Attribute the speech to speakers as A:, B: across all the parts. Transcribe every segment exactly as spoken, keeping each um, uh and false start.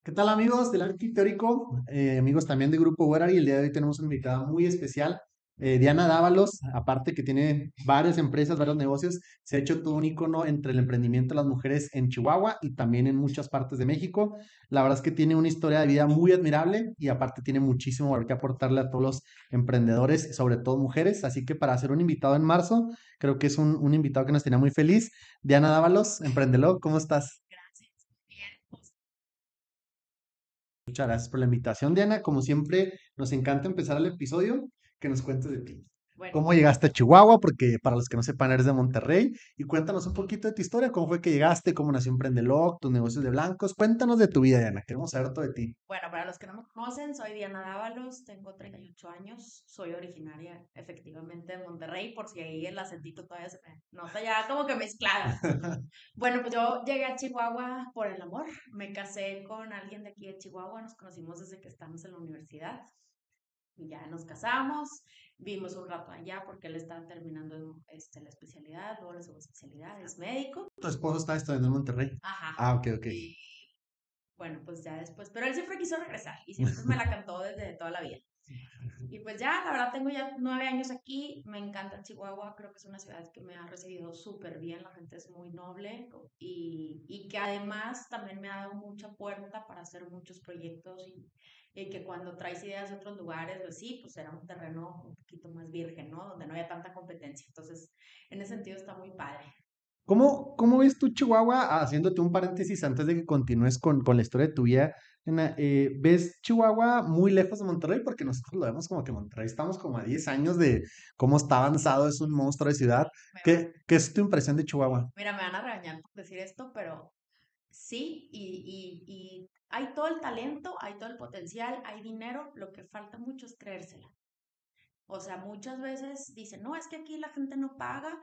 A: ¿Qué tal amigos del ámbito teórico? Eh, amigos también de Grupo Guarari, el día de hoy tenemos una invitada muy especial, eh, Diana Dávalos, aparte que tiene varias empresas, varios negocios, se ha hecho todo un icono entre el emprendimiento de las mujeres en Chihuahua y también en muchas partes de México. La verdad es que tiene una historia de vida muy admirable y aparte tiene muchísimo valor que aportarle a todos los emprendedores, sobre todo mujeres, así que para ser un invitado en marzo, creo que es un, un invitado que nos tenía muy feliz. Diana Dávalos, Emprendelo, ¿cómo estás?
B: Gracias. Bien, pues,
A: Muchas gracias por la invitación, Diana. Como siempre, nos encanta empezar el episodio que nos cuentes de ti.
B: bueno,
A: ¿Cómo llegaste a Chihuahua? Porque para los que no sepan, eres de Monterrey. Y cuéntanos un poquito de tu historia. ¿Cómo fue que llegaste? ¿Cómo nació Emprendeloc? ¿Tus negocios de blancos? Cuéntanos de tu vida, Diana. Queremos saber todo de ti.
B: bueno, para los que no me conocen, soy Diana Dávalos, tengo treinta y ocho años, soy originaria efectivamente de Monterrey, por si ahí el acentito todavía se me nota ya como que mezclada. Bueno, pues yo llegué a Chihuahua por el amor, me casé con alguien de aquí de Chihuahua, nos conocimos desde que estábamos en la universidad y ya nos casamos, vimos un rato allá porque él estaba terminando este, la especialidad, luego la subespecialidad, es médico.
A: Tu esposo está estudiando en Monterrey.
B: Ajá.
A: Ah, ok, ok.
B: Y bueno, pues ya después, pero él siempre quiso regresar y siempre me la cantó desde toda la vida. Y pues ya, la verdad, tengo ya nueve años aquí, me encanta Chihuahua, creo que es una ciudad que me ha recibido súper bien, la gente es muy noble y, y que además también me ha dado mucha puerta para hacer muchos proyectos y, y que cuando traes ideas de otros lugares, pues sí, pues era un terreno un poquito más virgen, ¿no? Donde no había tanta competencia. Entonces, en ese sentido está muy padre.
A: ¿Cómo, cómo ves tú Chihuahua, haciéndote un paréntesis antes de que continúes con, con la historia de tu vida? Ana, eh, ¿ves Chihuahua muy lejos de Monterrey? Porque nosotros lo vemos como que Monterrey estamos como a diez años de cómo está avanzado, es un monstruo de ciudad.
B: Me van,
A: ¿Qué, qué es tu impresión de Chihuahua?
B: mira, me van a regañar por decir esto, pero sí, y, y, y hay todo el talento, hay todo el potencial, hay dinero, lo que falta mucho es creérsela. O sea, muchas veces dicen, no, es que aquí la gente no paga,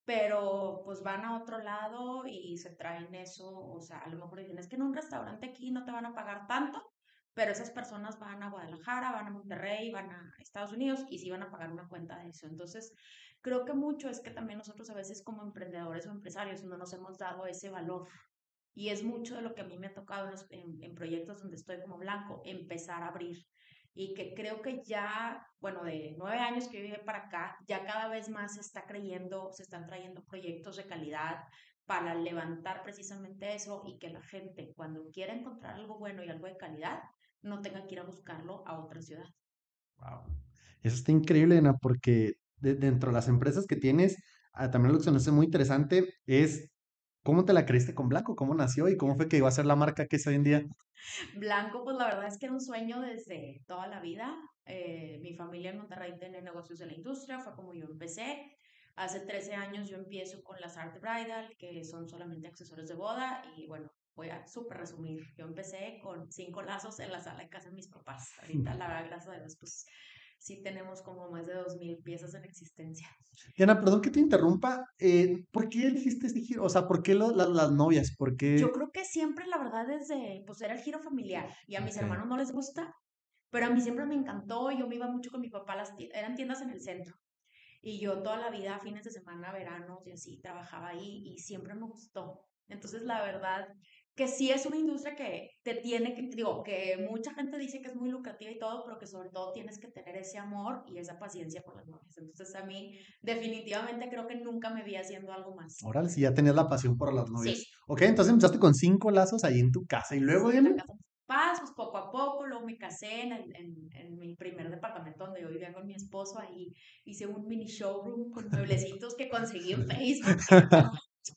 B: pero pues van a otro lado y se traen eso. O sea, a lo mejor dicen, es que en un restaurante aquí no te van a pagar tanto, pero esas personas van a Guadalajara, van a Monterrey, van a Estados Unidos y sí van a pagar una cuenta de eso. Entonces, creo que mucho es que también nosotros a veces como emprendedores o empresarios no nos hemos dado ese valor. Y es mucho de lo que a mí me ha tocado en, los- en- en proyectos donde estoy como blanco, empezar a abrir. Y que creo que ya, bueno, de nueve años que viví para acá, ya cada vez más se está creyendo, se están trayendo proyectos de calidad para levantar precisamente eso y que la gente, cuando quiera encontrar algo bueno y algo de calidad, no tenga que ir a buscarlo a otra ciudad.
A: Wow. Eso está increíble, Ana, porque de- dentro de las empresas que tienes, ah, también lo que se me hace muy interesante es cómo te la creíste con Blanco, cómo nació y cómo fue que iba a ser la marca que es hoy en día.
B: Blanco, pues la verdad es que era un sueño desde toda la vida. Eh, mi familia en Monterrey tiene negocios de la industria, fue como yo empecé. Hace trece años yo empiezo con las Art Bridal, que son solamente accesorios de boda. Y bueno, voy a súper resumir. Yo empecé con cinco lazos en la sala de casa de mis papás. Ahorita, la verdad, gracias a Dios, pues sí tenemos como más de dos mil piezas en existencia.
A: Diana, perdón que te interrumpa, eh, ¿por qué elegiste este giro? O sea, ¿por qué lo- la- las novias? ¿Por
B: Yo
A: qué?
B: creo que siempre, la verdad, desde, pues era el giro familiar y a mis
A: Ok.
B: hermanos no les gusta, pero a mí siempre me encantó. Yo me iba mucho con mi papá, a las tie- eran tiendas en el centro. Y yo toda la vida, fines de semana, veranos y así, trabajaba ahí y siempre me gustó. Entonces, la verdad que sí es una industria que te tiene que, digo, que mucha gente dice que es muy lucrativa y todo, pero que sobre todo tienes que tener ese amor y esa paciencia por las novias. Entonces, a mí definitivamente creo que nunca me vi haciendo algo más.
A: Órale, si ya tenías la pasión por las
B: Sí,
A: novias. Ok, entonces empezaste con cinco lazos ahí en tu casa y luego,
B: sí, en la
A: Diana.
B: casa de mis papás, pues poco a poco, luego me casé en, el- en, en mi primer departamento donde yo vivía con mi esposo, ahí hice un mini showroom con mueblecitos que conseguí en Facebook y bueno,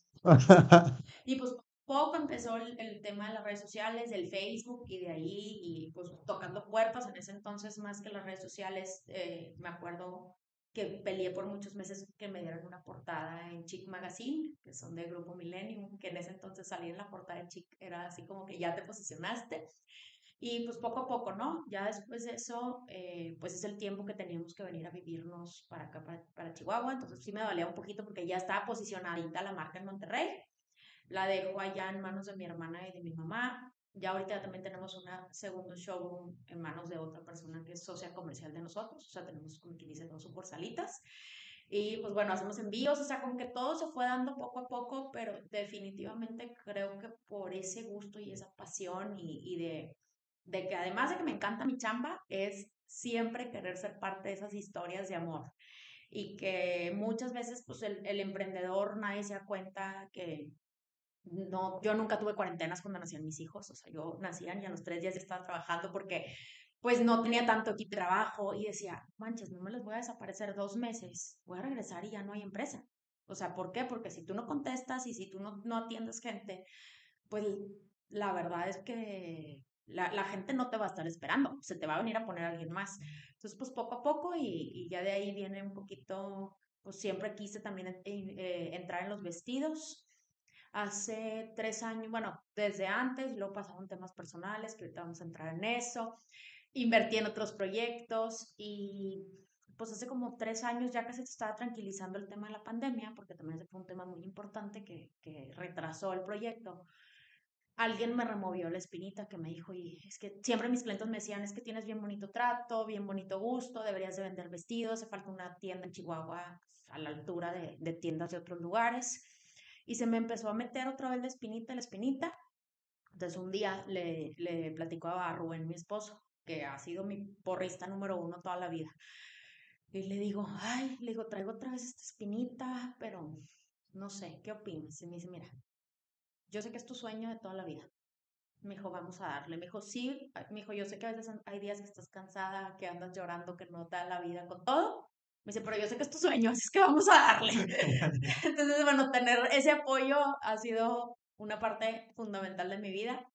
B: y pues poco empezó el, el tema de las redes sociales, del Facebook y de ahí, y pues tocando puertas en ese entonces más que las redes sociales, eh, me acuerdo que peleé por muchos meses que me dieran una portada en Chic Magazine, que son de Grupo Millennium, que en ese entonces salía en la portada de Chic, era así como que ya te posicionaste. Y pues poco a poco, ¿no? Ya después de eso, eh, pues es el tiempo que teníamos que venir a vivirnos para acá, para, para Chihuahua. Entonces sí me dolía un poquito porque ya estaba posicionadita la marca en Monterrey. La dejo allá en manos de mi hermana y de mi mamá. Ya ahorita también tenemos un segundo showroom en manos de otra persona que es socia comercial de nosotros. O sea, tenemos, como quien dice, dos sucursalitas. Y pues bueno, hacemos envíos, o sea, como que todo se fue dando poco a poco, pero definitivamente creo que por ese gusto y esa pasión y, y de, de que además de que me encanta mi chamba, es siempre querer ser parte de esas historias de amor. Y que muchas veces pues el, el emprendedor nadie se da cuenta que no, yo nunca tuve cuarentenas cuando nacían mis hijos, o sea, yo nacían y a los tres días ya estaba trabajando porque pues no tenía tanto equipo de trabajo y decía, manches, no me los voy a desaparecer dos meses, voy a regresar y ya no hay empresa. O sea, ¿por qué? Porque si tú no contestas y si tú no, no atiendes gente, pues la verdad es que la, la gente no te va a estar esperando, se te va a venir a poner alguien más. Entonces, pues poco a poco y, y ya de ahí viene un poquito, pues siempre quise también eh, eh, entrar en los vestidos. Hace tres años, bueno, desde antes, luego pasaron temas personales, que ahorita vamos a entrar en eso. Invertí en otros proyectos y pues hace como tres años ya que se estaba tranquilizando el tema de la pandemia, porque también ese fue un tema muy importante que, que retrasó el proyecto. Alguien me removió la espinita que me dijo, y es que siempre mis clientes me decían, es que tienes bien bonito trato, bien bonito gusto, deberías de vender vestidos, hace falta una tienda en Chihuahua pues, a la altura de, de tiendas de otros lugares. Y se me empezó a meter otra vez la espinita, la espinita. Entonces un día le, le platico a Rubén, mi esposo, que ha sido mi porrista número uno toda la vida. Y le digo, ay, le digo, traigo otra vez esta espinita, pero no sé, ¿qué opinas? Y me dice, mira, yo sé que es tu sueño de toda la vida. Me dijo, vamos a darle. Me dijo, sí. Me dijo, yo sé que a veces hay días que estás cansada, que andas llorando, que no te da la vida con todo. Me dice, pero yo sé que es tu sueño, así es que vamos a darle. Entonces, bueno, tener ese apoyo ha sido una parte fundamental de mi vida.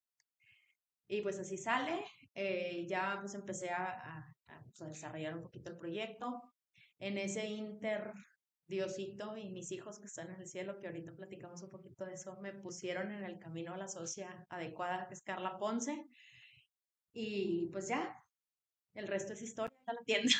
B: Y pues así sale. Eh, ya pues empecé a, a, a, pues, a desarrollar un poquito el proyecto. En ese inter, Diosito y mis hijos que están en el cielo, que ahorita platicamos un poquito de eso, me pusieron en el camino a la socia adecuada, que es Carla Ponce. Y pues ya, el resto es historia de la tienda.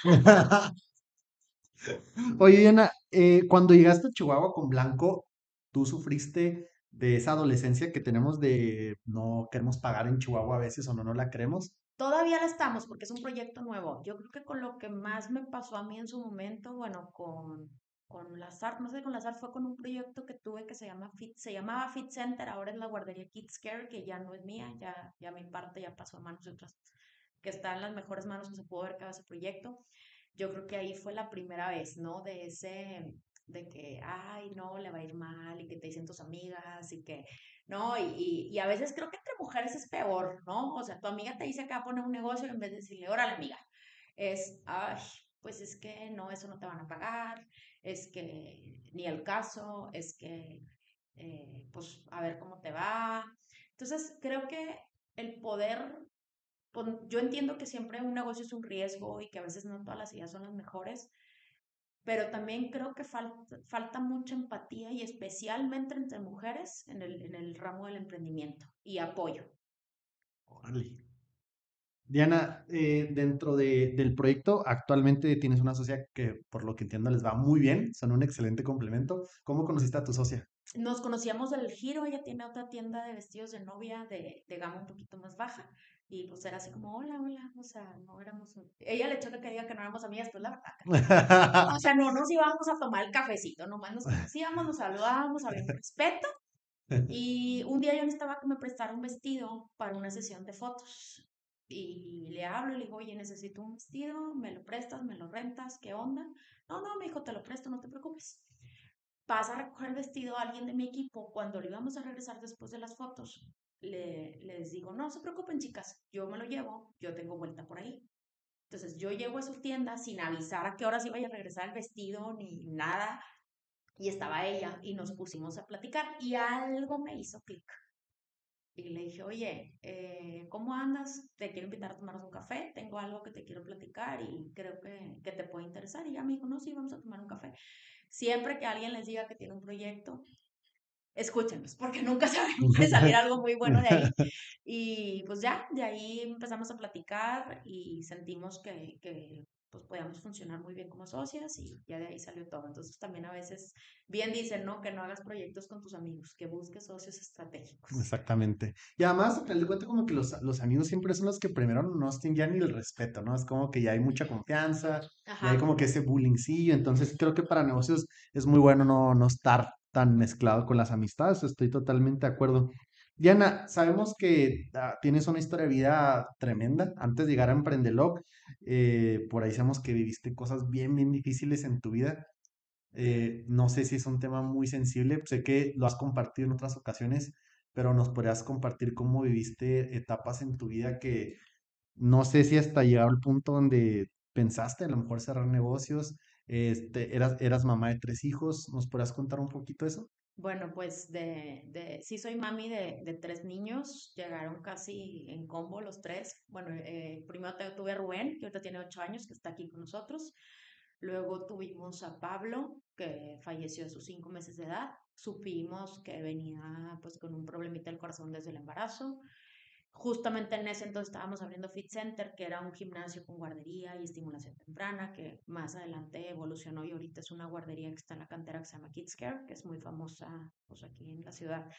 A: Oye, Diana, eh, cuando llegaste a Chihuahua con Blanco, ¿tú sufriste de esa adolescencia que tenemos de no queremos pagar en Chihuahua a veces o no, no la queremos?
B: Todavía la estamos porque es un proyecto nuevo. Yo creo que con lo que más me pasó a mí en su momento, bueno, con, con Lazar, no sé, con Lazar fue con un proyecto que tuve que se llama Fit, se llamaba Fit Center, ahora es la guardería Kids Care, que ya no es mía, ya, ya mi parte ya pasó a manos de otras, que está en las mejores manos que se pudo haber quedado ese proyecto. Yo creo que ahí fue la primera vez, ¿no? De ese, de que, ay, no, le va a ir mal y que te dicen tus amigas y que ¿no? Y, y, y a veces creo que entre mujeres es peor, ¿no? O sea, tu amiga te dice que va a poner un negocio y en vez de decirle, órale, amiga, es, ay, pues es que no, eso no te van a pagar, es que ni el caso, es que, eh, pues, a ver cómo te va. Entonces, creo que el poder, pues, yo entiendo que siempre un negocio es un riesgo y que a veces no todas las ideas son las mejores, pero también creo que falta, falta mucha empatía y especialmente entre mujeres en el, en el ramo del emprendimiento y apoyo.
A: Órale. Diana, eh, dentro de- del proyecto, actualmente tienes una socia que, por lo que entiendo, les va muy bien, son un excelente complemento. ¿Cómo conociste a tu socia?
B: Nos conocíamos del Giro, ella tiene otra tienda de vestidos de novia de, de gama un poquito más baja y pues era así como, hola, hola, o sea, no éramos, ella le choca que diga que no éramos amigas, pues la verdad, que no. O sea, no nos íbamos a tomar el cafecito, nomás nos conocíamos, nos saludábamos, había un respeto. Y un día yo necesitaba que me prestara un vestido para una sesión de fotos. Y le hablo y le digo, oye, necesito un vestido, me lo prestas, me lo rentas, ¿qué onda? No, no, me dijo, te lo presto, no te preocupes. Pasa a recoger el vestido a alguien de mi equipo. Cuando lo íbamos a regresar después de las fotos, le, les digo, no se preocupen, chicas, yo me lo llevo, yo tengo vuelta por ahí. Entonces yo llego a su tienda sin avisar a qué horas iba a regresar el vestido ni nada y estaba ella y nos pusimos a platicar y algo me hizo clic. Y le dije, oye, eh, ¿cómo andas? Te quiero invitar a tomarnos un café, tengo algo que te quiero platicar y creo que, que te puede interesar. Y ya me dijo, no, sí, vamos a tomar un café. Siempre que alguien les diga que tiene un proyecto, escúchenlos, porque nunca saben, puede salir algo muy bueno de ahí. Y pues ya, de ahí empezamos a platicar y sentimos que, que pues podíamos funcionar muy bien como socias y ya de ahí salió todo. Entonces también a veces, bien dicen, ¿no? Que no hagas proyectos con tus amigos, que busques socios estratégicos.
A: Exactamente. Y además, al final de cuentas, como que los, los amigos siempre son los que primero nos tienen ya ni el respeto, ¿no? Es como que ya hay mucha confianza, ya hay
B: Ajá.
A: como que ese bullyingcillo. Entonces, creo que para negocios es muy bueno no, no estar tan mezclado con las amistades. Estoy totalmente de acuerdo. Diana, sabemos que ah, tienes una historia de vida tremenda. Antes de llegar a Emprendeloc, eh, por ahí sabemos que viviste cosas bien, bien difíciles en tu vida. Eh, no sé si es un tema muy sensible, sé que lo has compartido en otras ocasiones, pero nos podrías compartir cómo viviste etapas en tu vida que no sé si hasta llegar al punto donde pensaste a lo mejor cerrar negocios, este, eras, eras mamá de tres hijos, ¿nos podrías contar un poquito eso?
B: Bueno, pues de, de, sí soy mami de, de tres niños, llegaron casi en combo los tres. Bueno, eh, primero te- tuve a Rubén, que ahorita tiene ocho años, que está aquí con nosotros. Luego tuvimos a Pablo, que falleció a sus cinco meses de edad. Supimos que venía pues con un problemita del corazón desde el embarazo. Justamente en ese entonces estábamos abriendo Fit Center, que era un gimnasio con guardería y estimulación temprana, que más adelante evolucionó y ahorita es una guardería que está en la cantera que se llama Kids Care, que es muy famosa pues, aquí en la ciudad.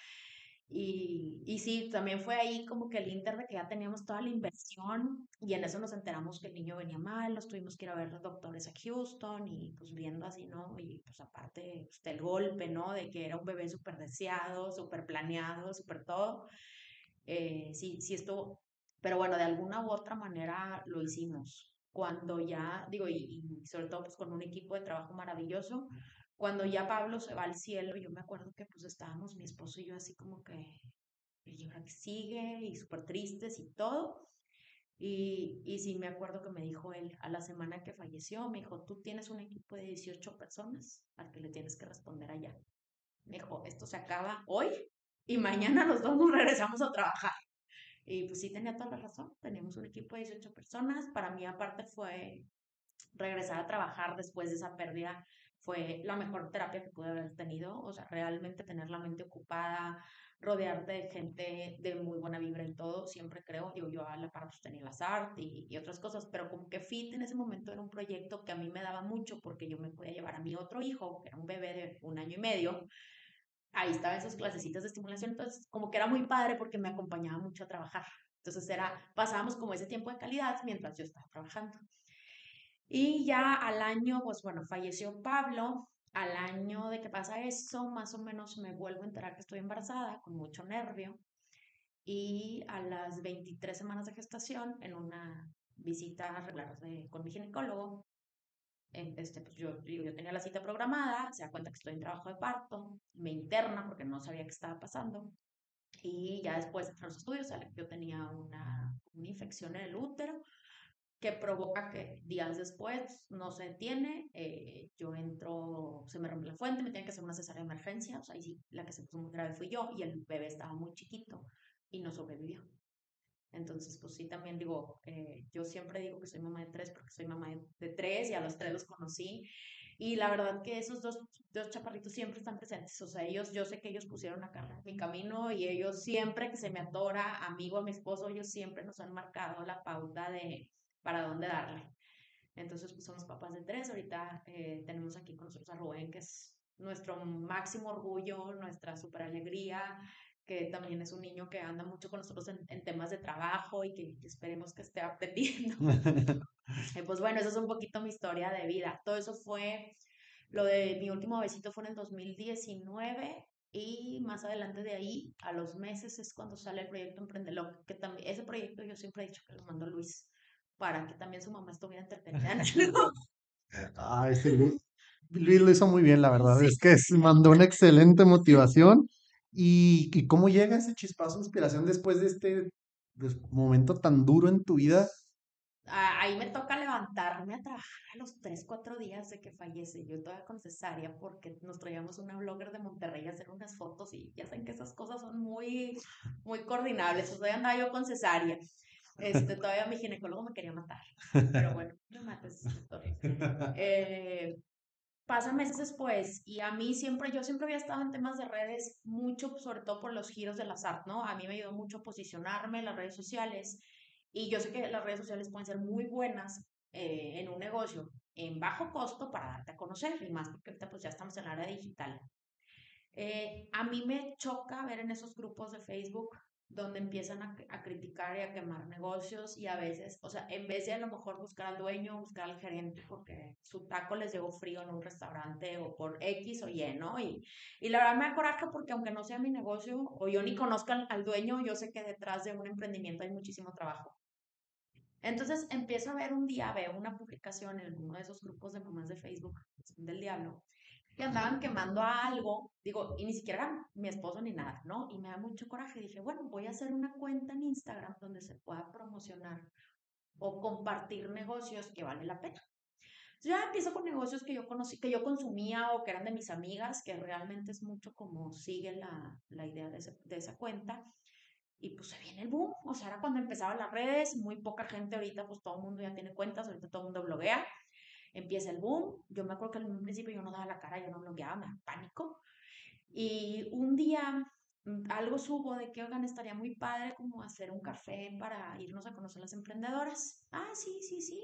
B: Y, y sí, también fue ahí como que el inter de que ya teníamos toda la inversión y en eso nos enteramos que el niño venía mal, nos tuvimos que ir a ver los doctores a Houston y pues viendo así, ¿no? Y pues aparte pues, el golpe, ¿no? De que era un bebé súper deseado, súper planeado, súper todo. Eh, sí, sí estuvo, pero bueno, de alguna u otra manera lo hicimos. Cuando ya, digo, y, y sobre todo pues con un equipo de trabajo maravilloso, cuando ya Pablo se va al cielo, yo me acuerdo que pues estábamos mi esposo y yo así como que, y ahora que sigue, y súper tristes y todo. Y, y sí me acuerdo que me dijo él, a la semana que falleció, me dijo, tú tienes un equipo de dieciocho personas al que le tienes que responder allá. Me dijo, esto se acaba hoy y mañana los dos nos regresamos a trabajar. Y pues sí tenía toda la razón, teníamos un equipo de dieciocho personas. Para mí aparte fue regresar a trabajar después de esa pérdida, fue la mejor terapia que pude haber tenido. O sea, realmente tener la mente ocupada, rodearte de gente de muy buena vibra y todo, siempre creo, digo yo a la par pues tenía las art y, y otras cosas, pero como que Fit en ese momento era un proyecto que a mí me daba mucho porque yo me podía llevar a mi otro hijo, que era un bebé de un año y medio, ahí estaba esas clasecitas de estimulación, entonces como que era muy padre porque me acompañaba mucho a trabajar. Entonces era, pasábamos como ese tiempo de calidad mientras yo estaba trabajando. Y ya al año, pues bueno, falleció Pablo. Al año de que pasa eso, más o menos me vuelvo a enterar que estoy embarazada, con mucho nervio. Y a las veintitrés semanas de gestación, en una visita regular de, con mi ginecólogo, em, este, pues yo, yo, yo tenía la cita programada, se da cuenta que estoy en trabajo de parto, me interna porque no sabía qué estaba pasando. Y ya después de los estudios sale que yo tenía una, una infección en el útero que provoca que días después no se detiene, eh, yo entro, se me rompe la fuente, me tienen que hacer una cesárea de emergencia, o sea, ahí sí, la que se puso muy grave fui yo y el bebé estaba muy chiquito y no sobrevivió. Entonces, pues sí, también digo, eh, yo siempre digo que soy mamá de tres porque soy mamá de, de tres y a los tres los conocí. Y la verdad que esos dos, dos chaparritos siempre están presentes. O sea, ellos, yo sé que ellos pusieron acá mi camino y ellos siempre que se me atora, amigo a mi esposo, ellos siempre nos han marcado la pauta de para dónde darle. Entonces, pues somos papás de tres. Ahorita eh, tenemos aquí con nosotros a Rubén, que es nuestro máximo orgullo, nuestra super alegría, que también es un niño que anda mucho con nosotros en, en temas de trabajo y que, que esperemos que esté aprendiendo. Eh, pues bueno, esa es un poquito mi historia de vida. Todo eso fue, lo de mi último besito fue en el dos mil diecinueve y más adelante de ahí, a los meses, es cuando sale el proyecto Emprendeloc, que también, ese proyecto yo siempre he dicho que lo mandó Luis para que también su mamá estuviera entretenida en algo.
A: Ah, ese Luis, Luis lo hizo muy bien, la verdad.
B: Sí.
A: Es que es- mandó una excelente motivación. ¿Y, y cómo llega ese chispazo de inspiración después de este pues, momento tan duro en tu vida?
B: Ah, ahí me toca levantarme a trabajar a los tres cuatro días de que fallece. Yo todavía con cesárea porque nos traíamos una blogger de Monterrey a hacer unas fotos y ya saben que esas cosas son muy, muy coordinables. Entonces, todavía andaba yo con cesárea. Este, todavía mi ginecólogo me quería matar. Pero bueno, no me mates, doctor. Eh, Pasan meses después y a mí siempre, yo siempre había estado en temas de redes mucho, sobre todo por los giros de las art, ¿no? A mí me ayudó mucho a posicionarme en las redes sociales y yo sé que las redes sociales pueden ser muy buenas, eh, en un negocio en bajo costo para darte a conocer, y más porque ahorita pues ya estamos en la era digital. Eh, a mí me choca ver en esos grupos de Facebook donde empiezan a, a criticar y a quemar negocios y a veces, o sea, en vez de a lo mejor buscar al dueño, buscar al gerente porque su taco les llegó frío en un restaurante o por X o Y, ¿no? Y, y la verdad me da coraje porque aunque no sea mi negocio o yo ni conozca al, al dueño, yo sé que detrás de un emprendimiento hay muchísimo trabajo. Entonces empiezo a ver un día, veo una publicación en uno de esos grupos de mamás de Facebook, que son del diablo, que andaban quemando algo, digo, y ni siquiera era mi esposo ni nada, ¿no? Y me da mucho coraje. Dije, bueno, voy a hacer una cuenta en Instagram donde se pueda promocionar o compartir negocios que vale la pena. Entonces ya empiezo con negocios que yo conocí, que yo consumía o que eran de mis amigas, que realmente es mucho como sigue la, la idea de, ese, de esa cuenta. Y pues se viene el boom, o sea, era cuando empezaban las redes, muy poca gente ahorita, pues todo el mundo ya tiene cuentas, ahorita todo el mundo bloguea, empieza el boom, yo me acuerdo que en un principio yo no daba la cara, yo no blogueaba, me daba pánico, y un día mm, algo subo de que, oigan, estaría muy padre como hacer un café para irnos a conocer las emprendedoras. Ah, sí, sí, sí.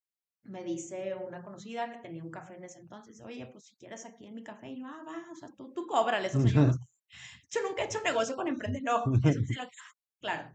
B: Me dice una conocida que tenía un café en ese entonces, oye, pues si quieres aquí en mi café, y yo, ah, va, o sea, tú, tú cóbrales, o sea, yo no, yo nunca he hecho negocio con emprendedor, no, eso sí lo claro.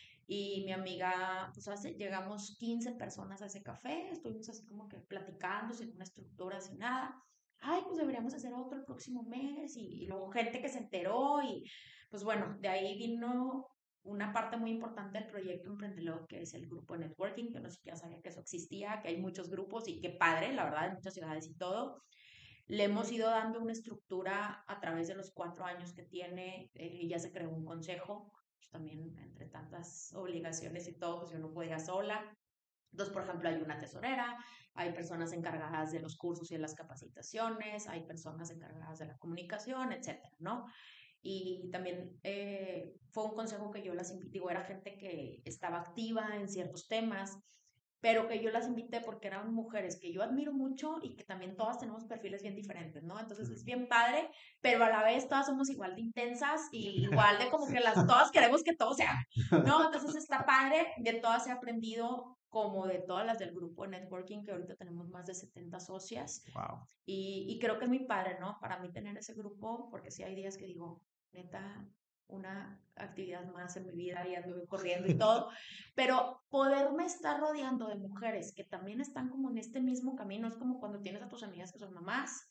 B: Y mi amiga, pues hace, llegamos quince personas a ese café, estuvimos así como que platicando, sin una estructura, sin nada. Ay, pues deberíamos hacer otro el próximo mes. Y, y luego gente que se enteró y pues bueno, de ahí vino una parte muy importante del proyecto Emprendelo, que es el grupo de networking, que no siquiera sabía que eso existía, que hay muchos grupos y qué padre, la verdad, en muchas ciudades y todo. Le hemos ido dando una estructura a través de los cuatro años que tiene. Eh, ya se creó un consejo, pues también entre tantas obligaciones y todo, pues yo no podía sola. Entonces, por ejemplo, hay una tesorera, hay personas encargadas de los cursos y de las capacitaciones, hay personas encargadas de la comunicación, etcétera, ¿no? Y también eh, fue un consejo que yo las invité, digo, era gente que estaba activa en ciertos temas, pero que yo las invité porque eran mujeres que yo admiro mucho y que también todas tenemos perfiles bien diferentes, ¿no? Entonces es bien padre, pero a la vez todas somos igual de intensas y igual de como que las todas queremos que todo sea, ¿no? Entonces está padre, de todas he aprendido como de todas las del grupo de networking, que ahorita tenemos más de setenta socias,
A: Wow.
B: y, y creo que es muy padre, ¿no? Para mí tener ese grupo, porque sí hay días que digo, neta, una actividad más en mi vida y ando corriendo y todo, pero poderme estar rodeando de mujeres que también están como en este mismo camino, es como cuando tienes a tus amigas que son mamás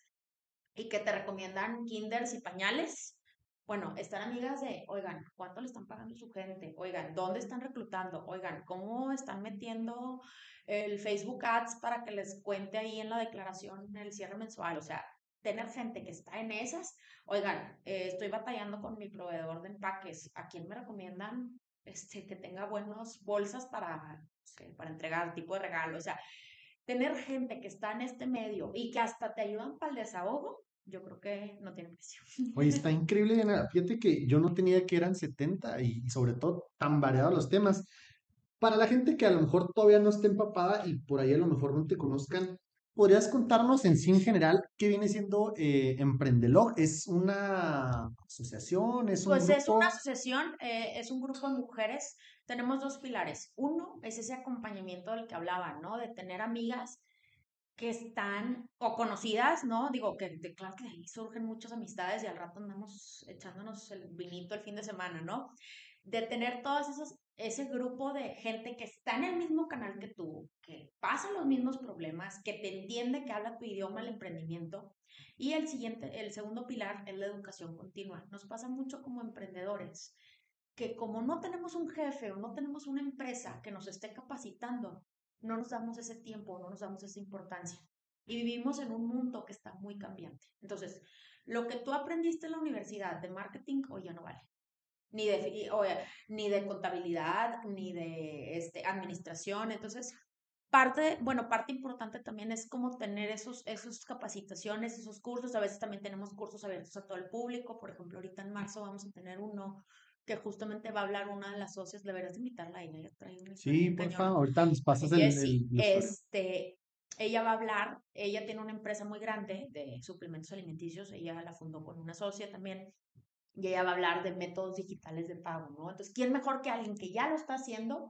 B: y que te recomiendan kinders y pañales. Bueno, estar amigas de, oigan, ¿cuánto le están pagando su gente? Oigan, ¿dónde están reclutando? Oigan, ¿cómo están metiendo el Facebook Ads para que les cuente ahí en la declaración el cierre mensual? O sea, tener gente que está en esas. Oigan, eh, estoy batallando con mi proveedor de empaques. ¿A quién me recomiendan este, que tenga buenas bolsas para, no sé, para entregar tipo de regalo? O sea, tener gente que está en este medio y que hasta te ayudan para el desahogo, yo creo que no tiene precio.
A: Oye, está increíble, Diana. Fíjate que yo no tenía que eran setenta y, y sobre todo tan variados los temas. Para la gente que a lo mejor todavía no esté empapada y por ahí a lo mejor no te conozcan, ¿podrías contarnos en sí en general qué viene siendo eh, Emprendelog? ¿Es una asociación? ¿Es un
B: Pues es una
A: grupo?
B: asociación, eh, es un grupo de mujeres. Tenemos dos pilares. Uno es ese acompañamiento del que hablaba, ¿no? De tener amigas que están o conocidas, ¿no? Digo que de, claro que de ahí surgen muchas amistades y al rato andamos echándonos el vinito el fin de semana, ¿no? De tener todas esas, ese grupo de gente que está en el mismo canal que tú, que pasa los mismos problemas, que te entiende, que habla tu idioma, el emprendimiento. Y el siguiente, el segundo pilar es la educación continua. Nos pasa mucho como emprendedores que como no tenemos un jefe o no tenemos una empresa que nos esté capacitando, no nos damos ese tiempo, no nos damos esa importancia. Y vivimos en un mundo que está muy cambiante. Entonces, lo que tú aprendiste en la universidad de marketing hoy ya no vale. Ni de, o, ni de contabilidad, ni de este, administración. Entonces, parte, bueno, parte importante también es como tener esos, esos capacitaciones, esos cursos. A veces también tenemos cursos abiertos a todo el público. Por ejemplo, ahorita en marzo vamos a tener uno que justamente va a hablar una de las socias. Deberás invitarla a ella, ella trae una historia
A: Sí,
B: bien
A: porfa,
B: cañona.
A: ahorita nos pasas el,
B: Jessie,
A: el, el usuario.
B: este, ella va a hablar, ella tiene una empresa muy grande de suplementos alimenticios, ella la fundó con una socia también, y ella va a hablar de métodos digitales de pago, ¿no? Entonces, ¿quién mejor que alguien que ya lo está haciendo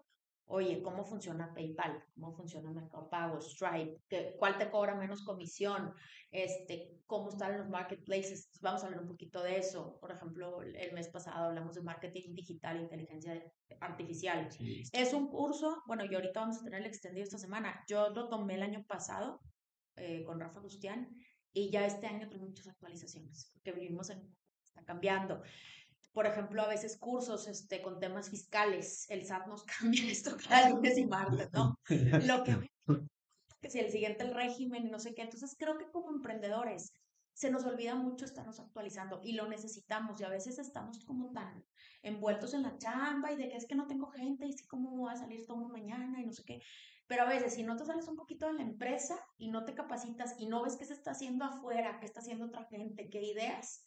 B: Oye, ¿cómo funciona PayPal? ¿Cómo funciona Mercado Pago, Stripe? ¿Qué, ¿Cuál te cobra menos comisión? Este, ¿cómo están los marketplaces? Vamos a hablar un poquito de eso. Por ejemplo, el el mes pasado hablamos de marketing digital e inteligencia artificial.
A: Sí,
B: Es un curso, bueno, y ahorita vamos a tener el extendido esta semana. Yo lo tomé el año pasado eh, con Rafa Gustián y ya este año tengo muchas actualizaciones porque vivimos en, está cambiando. Por ejemplo, a veces cursos este, con temas fiscales, el S A T nos cambia esto cada lunes y martes, ¿no? Lo que, que si el siguiente el régimen, no sé qué. Entonces creo que como emprendedores se nos olvida mucho estarnos actualizando y lo necesitamos y a veces estamos como tan envueltos en la chamba y de que es que no tengo gente y sí cómo voy a salir todo mañana y no sé qué. Pero a veces si no te sales un poquito de la empresa y no te capacitas y no ves qué se está haciendo afuera, qué está haciendo otra gente, qué ideas,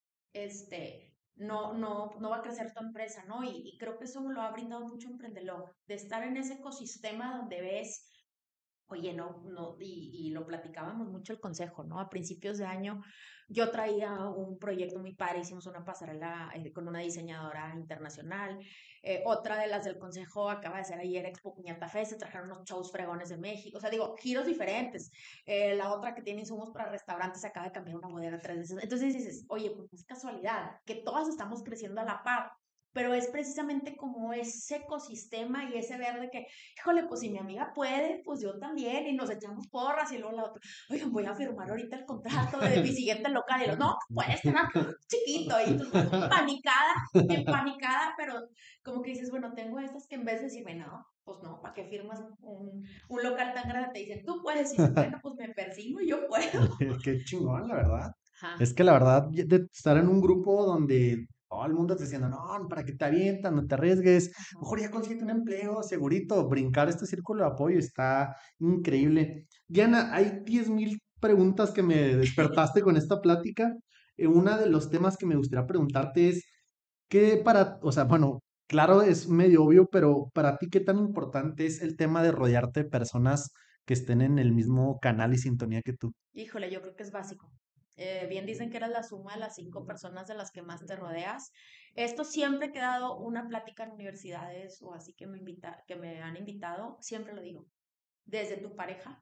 B: este, no, no, no va a crecer tu empresa, ¿no? Y, y creo que eso me lo ha brindado mucho Emprendedor, de estar en ese ecosistema donde ves, oye, no, no, y, y lo platicábamos mucho el consejo, ¿no? A principios de año yo traía un proyecto muy padre, hicimos una pasarela eh, con una diseñadora internacional. Eh, otra de las del consejo acaba de ser ayer Expo Piñata Fest, se trajeron unos shows fregones de México, o sea, digo, giros diferentes. Eh, la otra que tiene insumos para restaurantes se acaba de cambiar una bodega tres veces. Entonces dices, oye, pues es casualidad que todas estamos creciendo a la par, pero es precisamente como ese ecosistema y ese ver de que, híjole, pues si mi amiga puede, pues yo también, y nos echamos porras, y luego la otra, oigan, voy a firmar ahorita el contrato de mi siguiente local, y los, no, puedes, te va a quedar chiquito, y tú empanicada, empanicada, pero como que dices, bueno, tengo estas que en vez de decirme, no, pues no, ¿para qué firmas un, un local tan grande? Te dicen, tú puedes, y dices, bueno, pues me persigo y yo puedo.
A: Qué chingón, la verdad.
B: Ajá.
A: Es que la verdad, y de estar en un grupo donde todo el mundo te diciendo, no, para que te avientan, no te arriesgues,
B: Ajá.
A: mejor ya consíguete un empleo, segurito, brincar este círculo de apoyo está increíble. Diana, hay diez mil preguntas que me despertaste con esta plática. Eh, Uno de los temas que me gustaría preguntarte es, ¿qué para, o sea, bueno, claro, es medio obvio, pero para ti, ¿qué tan importante es el tema de rodearte de personas que estén en el mismo canal y sintonía que tú?
B: Híjole, yo creo que es básico. Eh, bien dicen que eres la suma de las cinco personas de las que más te rodeas. Esto siempre que he dado una plática en universidades o así que me invita, que me han invitado, siempre lo digo. Desde tu pareja,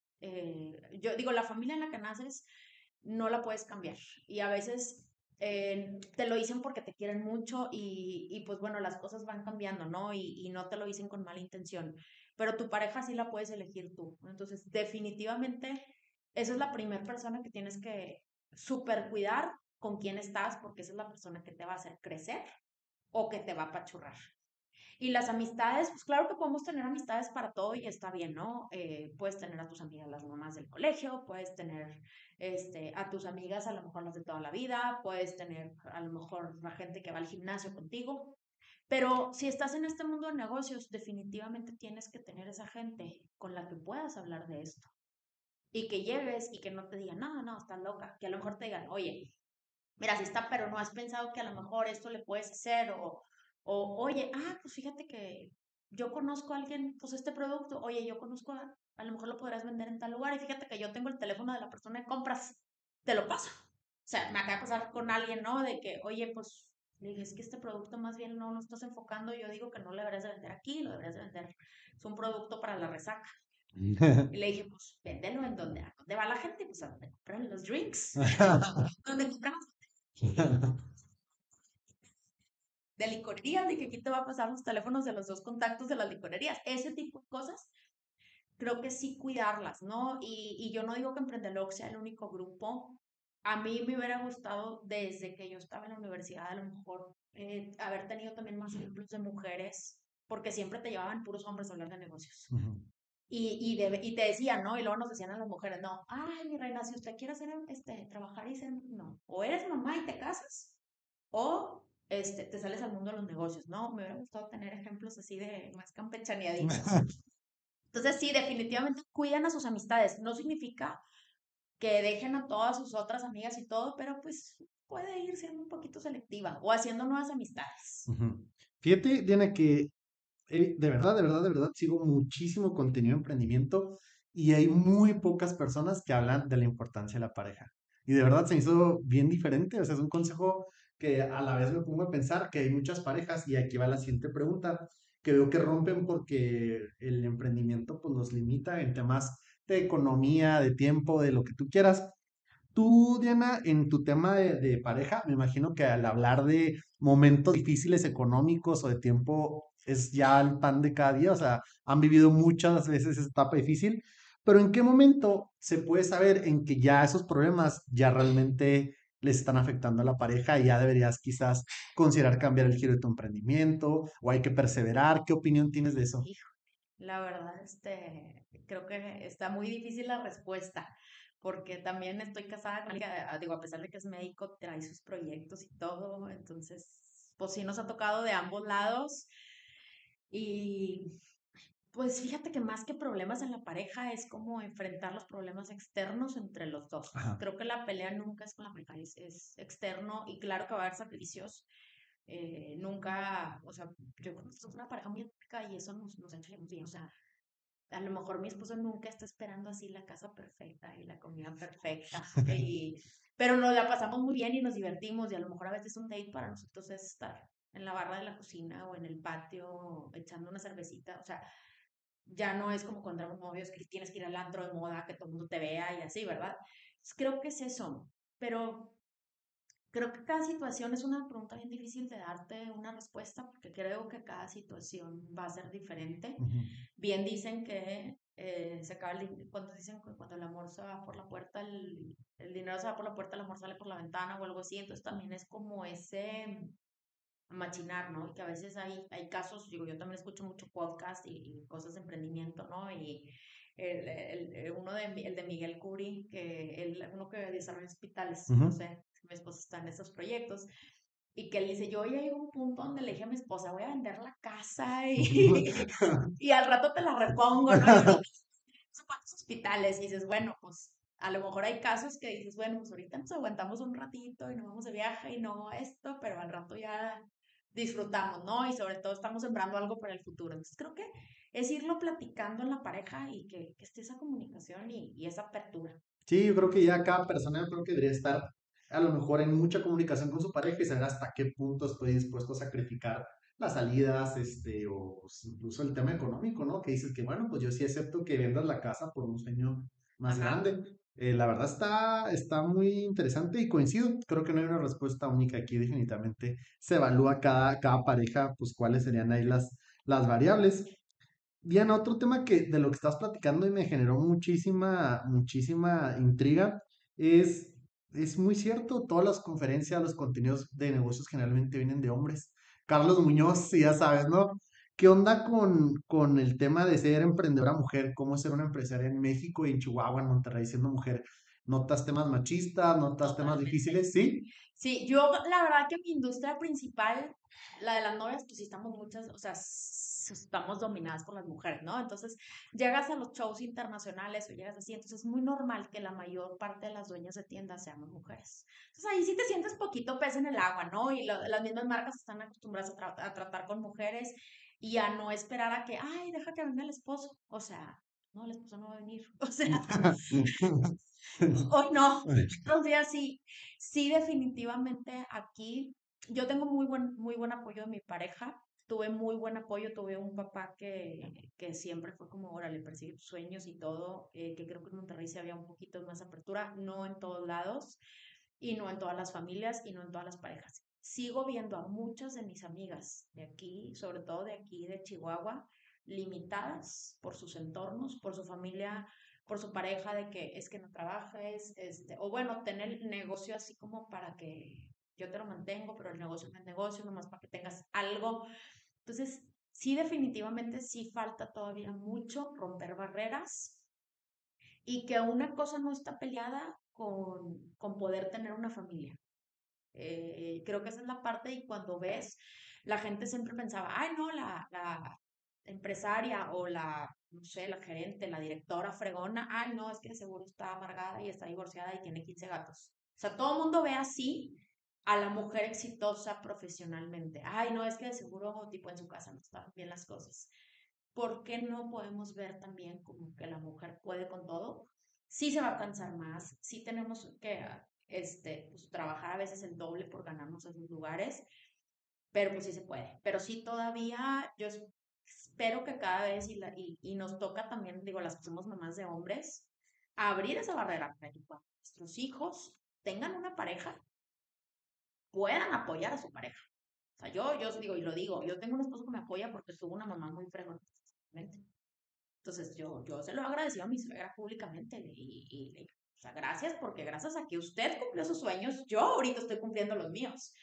B: eh, yo digo, la familia en la que naces no la puedes cambiar. Y a veces eh, te lo dicen porque te quieren mucho y, y pues bueno, las cosas van cambiando, ¿no? Y, y no te lo dicen con mala intención. Pero tu pareja sí la puedes elegir tú. Entonces, definitivamente, esa es la primera persona que tienes que super cuidar con quién estás, porque esa es la persona que te va a hacer crecer o que te va a apachurrar. Y las amistades, pues claro que podemos tener amistades para todo y está bien, ¿no? Eh, puedes tener a tus amigas las mamás del colegio, puedes tener este, a tus amigas a lo mejor las de toda la vida, puedes tener a lo mejor la gente que va al gimnasio contigo, pero si estás en este mundo de negocios, definitivamente tienes que tener esa gente con la que puedas hablar de esto y que lleves y que no te digan, no, no, estás loca, que a lo mejor te digan, oye, mira, sí está, pero no has pensado que a lo mejor esto le puedes hacer o, o oye, ah, pues fíjate que yo conozco a alguien, pues este producto, oye, yo conozco a, a lo mejor lo podrás vender en tal lugar y fíjate que yo tengo el teléfono de la persona de compras, te lo paso. O sea, me acaba de pasar con alguien, ¿no? De que, oye, pues, le dije, es que este producto más bien no lo estás enfocando, yo digo que no lo deberías de vender aquí, lo deberías de vender, es un producto para la resaca. Y le dije, pues, véndelo en donde, ¿a dónde va la gente? Pues, a donde compran los drinks, donde compran de licorerías, de que aquí te va a pasar los teléfonos de los dos contactos de las licorerías, ese tipo de cosas, creo que sí cuidarlas, ¿no? Y, y yo no digo que Emprendedor sea el único grupo, a mí me hubiera gustado desde que yo estaba en la universidad, a lo mejor, eh, haber tenido también más ejemplos de mujeres, porque siempre te llevaban puros hombres a hablar de negocios.
A: Ujú.
B: Y, y, de, y te decían, ¿no? Y luego nos decían a las mujeres, no, ay, mi reina, si usted quiere hacer, este, trabajar y ser, no, o eres mamá y te casas, o este, te sales al mundo de los negocios, ¿no? Me hubiera gustado tener ejemplos así de más campechaneaditos. Entonces, sí, definitivamente cuidan a sus amistades. No significa que dejen a todas sus otras amigas y todo, pero pues puede ir siendo un poquito selectiva o haciendo nuevas amistades.
A: Ujú. Fíjate, Diana, que eh, de verdad, de verdad, de verdad, sigo muchísimo contenido de emprendimiento y hay muy pocas personas que hablan de la importancia de la pareja. Y de verdad se me hizo bien diferente, o sea, es un consejo que a la vez me pongo a pensar que hay muchas parejas y aquí va la siguiente pregunta. que veo que rompen porque el emprendimiento pues los limita en temas de economía, de tiempo, de lo que tú quieras. Tú, Diana, en tu tema de, de pareja, me imagino que al hablar de momentos difíciles económicos o de tiempo es ya el pan de cada día, o sea, han vivido muchas veces esa etapa difícil, pero ¿en qué momento se puede saber en que ya esos problemas ya realmente les están afectando a la pareja y ya deberías quizás considerar cambiar el giro de tu emprendimiento o hay que perseverar? ¿Qué opinión tienes de eso?
B: Hijo, la verdad, este, creo que está muy difícil la respuesta, porque también estoy casada con alguien, ah, digo, a pesar de que es médico, trae sus proyectos y todo, entonces, pues sí nos ha tocado de ambos lados. Y pues fíjate que más que problemas en la pareja es como enfrentar los problemas externos entre los dos.
A: Ajá.
B: Creo que la pelea nunca es con la pareja, es, es externo y claro que va a haber sacrificios. Eh, nunca, o sea, yo creo que somos una pareja muy ética y eso nos, nos ha hecho bien. O sea, a lo mejor mi esposo nunca está esperando así la casa perfecta y la comida perfecta. Y, pero nos la pasamos muy bien y nos divertimos y a lo mejor a veces un date para nosotros es estar en la barra de la cocina o en el patio echando una cervecita. O sea, ya no es como cuando éramos novios que tienes que ir al antro de moda, que todo el mundo te vea y así, ¿verdad? Entonces, creo que es eso, pero creo que cada situación es una pregunta bien difícil de darte una respuesta porque creo que cada situación va a ser diferente.
A: Ujú.
B: Bien dicen que eh, se acaba el, cuando dicen que cuando el amor se va por la puerta, el, el dinero se va por la puerta, el amor sale por la ventana o algo así, entonces también es como ese machinar, ¿no? Y que a veces hay, hay casos, digo, yo también escucho mucho podcast y, y cosas de emprendimiento, ¿no? Y el, el, el uno de, el de Miguel Curi, que él, uno que desarrolla hospitales, no
A: Ujú.
B: sé, mi esposa está en esos proyectos, y que él dice, yo ya llego a un punto donde le dije a mi esposa, voy a vender la casa y, y al rato te la repongo, ¿no? Y yo, no sé cuántos hospitales, y dices, bueno, pues a lo mejor hay casos que dices, bueno, pues ahorita nos aguantamos un ratito y nos vamos de viaje y no esto, pero al rato ya disfrutamos, ¿no? Y sobre todo estamos sembrando algo para el futuro. Entonces creo que es irlo platicando en la pareja y que, que esté esa comunicación y, y esa apertura.
A: Sí, yo creo que ya cada persona yo creo que debería estar a lo mejor en mucha comunicación con su pareja y saber hasta qué punto estoy dispuesto a sacrificar las salidas, este, o pues, incluso el tema económico, ¿no? Que dices que, bueno, pues yo sí acepto que vendas la casa por un sueño más
B: Ajá.
A: grande. Eh, la verdad está, está muy interesante y coincido. Creo que no hay una respuesta única aquí, definitivamente se evalúa cada, cada pareja, pues cuáles serían ahí las, las variables. Diana, otro tema que de lo que estás platicando y me generó muchísima, muchísima intriga es, es muy cierto, todas las conferencias, los contenidos de negocios generalmente vienen de hombres. Carlos Muñoz, sí, ya sabes, ¿no? ¿Qué onda con, con el tema de ser emprendedora mujer? ¿Cómo ser una empresaria en México y en Chihuahua, en Monterrey, siendo mujer? ¿Notas temas machistas? ¿Notas temas
B: Totalmente.
A: difíciles? Sí.
B: Sí, yo la verdad que mi industria principal, la de las novias, pues sí estamos muchas, o sea, s- estamos dominadas por las mujeres, ¿no? Entonces, llegas a los shows internacionales o llegas así, entonces es muy normal que la mayor parte de las dueñas de tiendas seamos mujeres. Entonces ahí sí te sientes poquito pez en el agua, ¿no? Y lo- las mismas marcas están acostumbradas a, tra- a tratar con mujeres y a no esperar a que, ay, deja que venga el esposo. O sea, no, el esposo no va a venir. O sea, o no. Entonces, sí, sí, definitivamente aquí yo tengo muy buen, muy buen apoyo de mi pareja. Tuve muy buen apoyo, tuve un papá que, que siempre fue como, órale, persigue tus sueños y todo, eh, que creo que en Monterrey sí había un poquito más apertura, no en todos lados, y no en todas las familias, y no en todas las parejas. Sigo viendo a muchas de mis amigas de aquí, sobre todo de aquí, de Chihuahua, limitadas por sus entornos, por su familia, por su pareja, de que es que no trabajes, este, o bueno, tener el negocio así como para que yo te lo mantengo, pero el negocio no es negocio, nomás para que tengas algo. Entonces, sí, definitivamente sí falta todavía mucho romper barreras y que una cosa no está peleada con, con poder tener una familia. Eh, creo que esa es la parte y cuando ves, la gente siempre pensaba, ay, no, la, la empresaria o la, no sé, la gerente, la directora fregona, ay, no, es que seguro está amargada y está divorciada y tiene quince gatos. O sea, todo el mundo ve así a la mujer exitosa profesionalmente. Ay, no, es que de seguro, tipo, en su casa no están bien las cosas. ¿Por qué no podemos ver también como que la mujer puede con todo? Sí se va a cansar más, sí tenemos que este, pues, trabajar a veces el doble por ganarnos esos lugares, pero pues sí se puede. Pero sí todavía yo espero que cada vez, y, la, y, y nos toca también, digo, las que somos mamás de hombres, abrir esa barrera para que cuando nuestros hijos tengan una pareja, puedan apoyar a su pareja. O sea, yo, yo digo, y lo digo, yo tengo un esposo que me apoya porque tuvo una mamá muy fregona. Entonces, yo, yo se lo agradecí a mi suegra públicamente y, y, y, o sea, gracias porque gracias a que usted cumplió sus sueños, yo ahorita estoy cumpliendo los míos.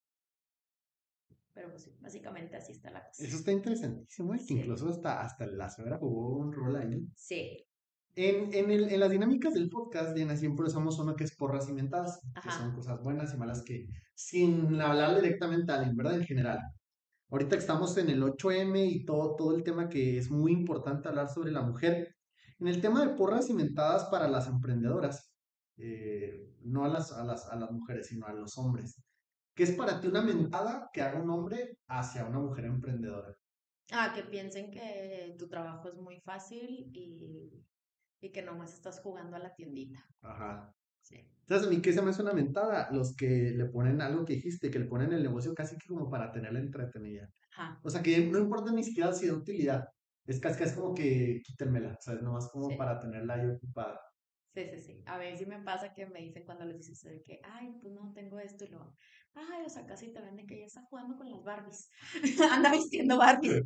B: Pero pues sí, básicamente así está la cosa.
A: Eso está interesantísimo, ¿eh? Que
B: Sí,
A: incluso hasta, hasta la suegra jugó un rol ahí.
B: sí,
A: En, en, el- en las dinámicas del podcast, Diana, siempre usamos uno que es porras cimentadas, que son
B: ajá,
A: cosas buenas y malas que, sin hablar directamente a alguien, ¿verdad? En general. Ahorita que estamos en el ocho eme y todo, todo el tema que es muy importante hablar sobre la mujer, en el tema de porras cimentadas para las emprendedoras, eh, no a las, a las, a las mujeres, sino a los hombres. ¿Qué es para ti una mentada que haga un hombre hacia una mujer emprendedora?
B: ah, que piensen que tu trabajo es muy fácil y, y que nomás estás jugando a la tiendita.
A: Ajá.
B: Sí,
A: ¿Sabes a mí qué se me hace una mentada? Los que le ponen algo que dijiste, que le ponen el negocio casi que como para tenerla entretenida.
B: ajá,
A: O sea, que no importa ni siquiera si da utilidad. Es casi, casi como que quítenmela, ¿sabes? Nomás como
B: sí.
A: para tenerla ahí ocupada.
B: Sí, sí, sí. A ver si me pasa que me dicen cuando les dices de que, ay, pues no tengo esto y lo, ay, o sea, casi te venden que ya está jugando con las Barbies. Anda vistiendo Barbies.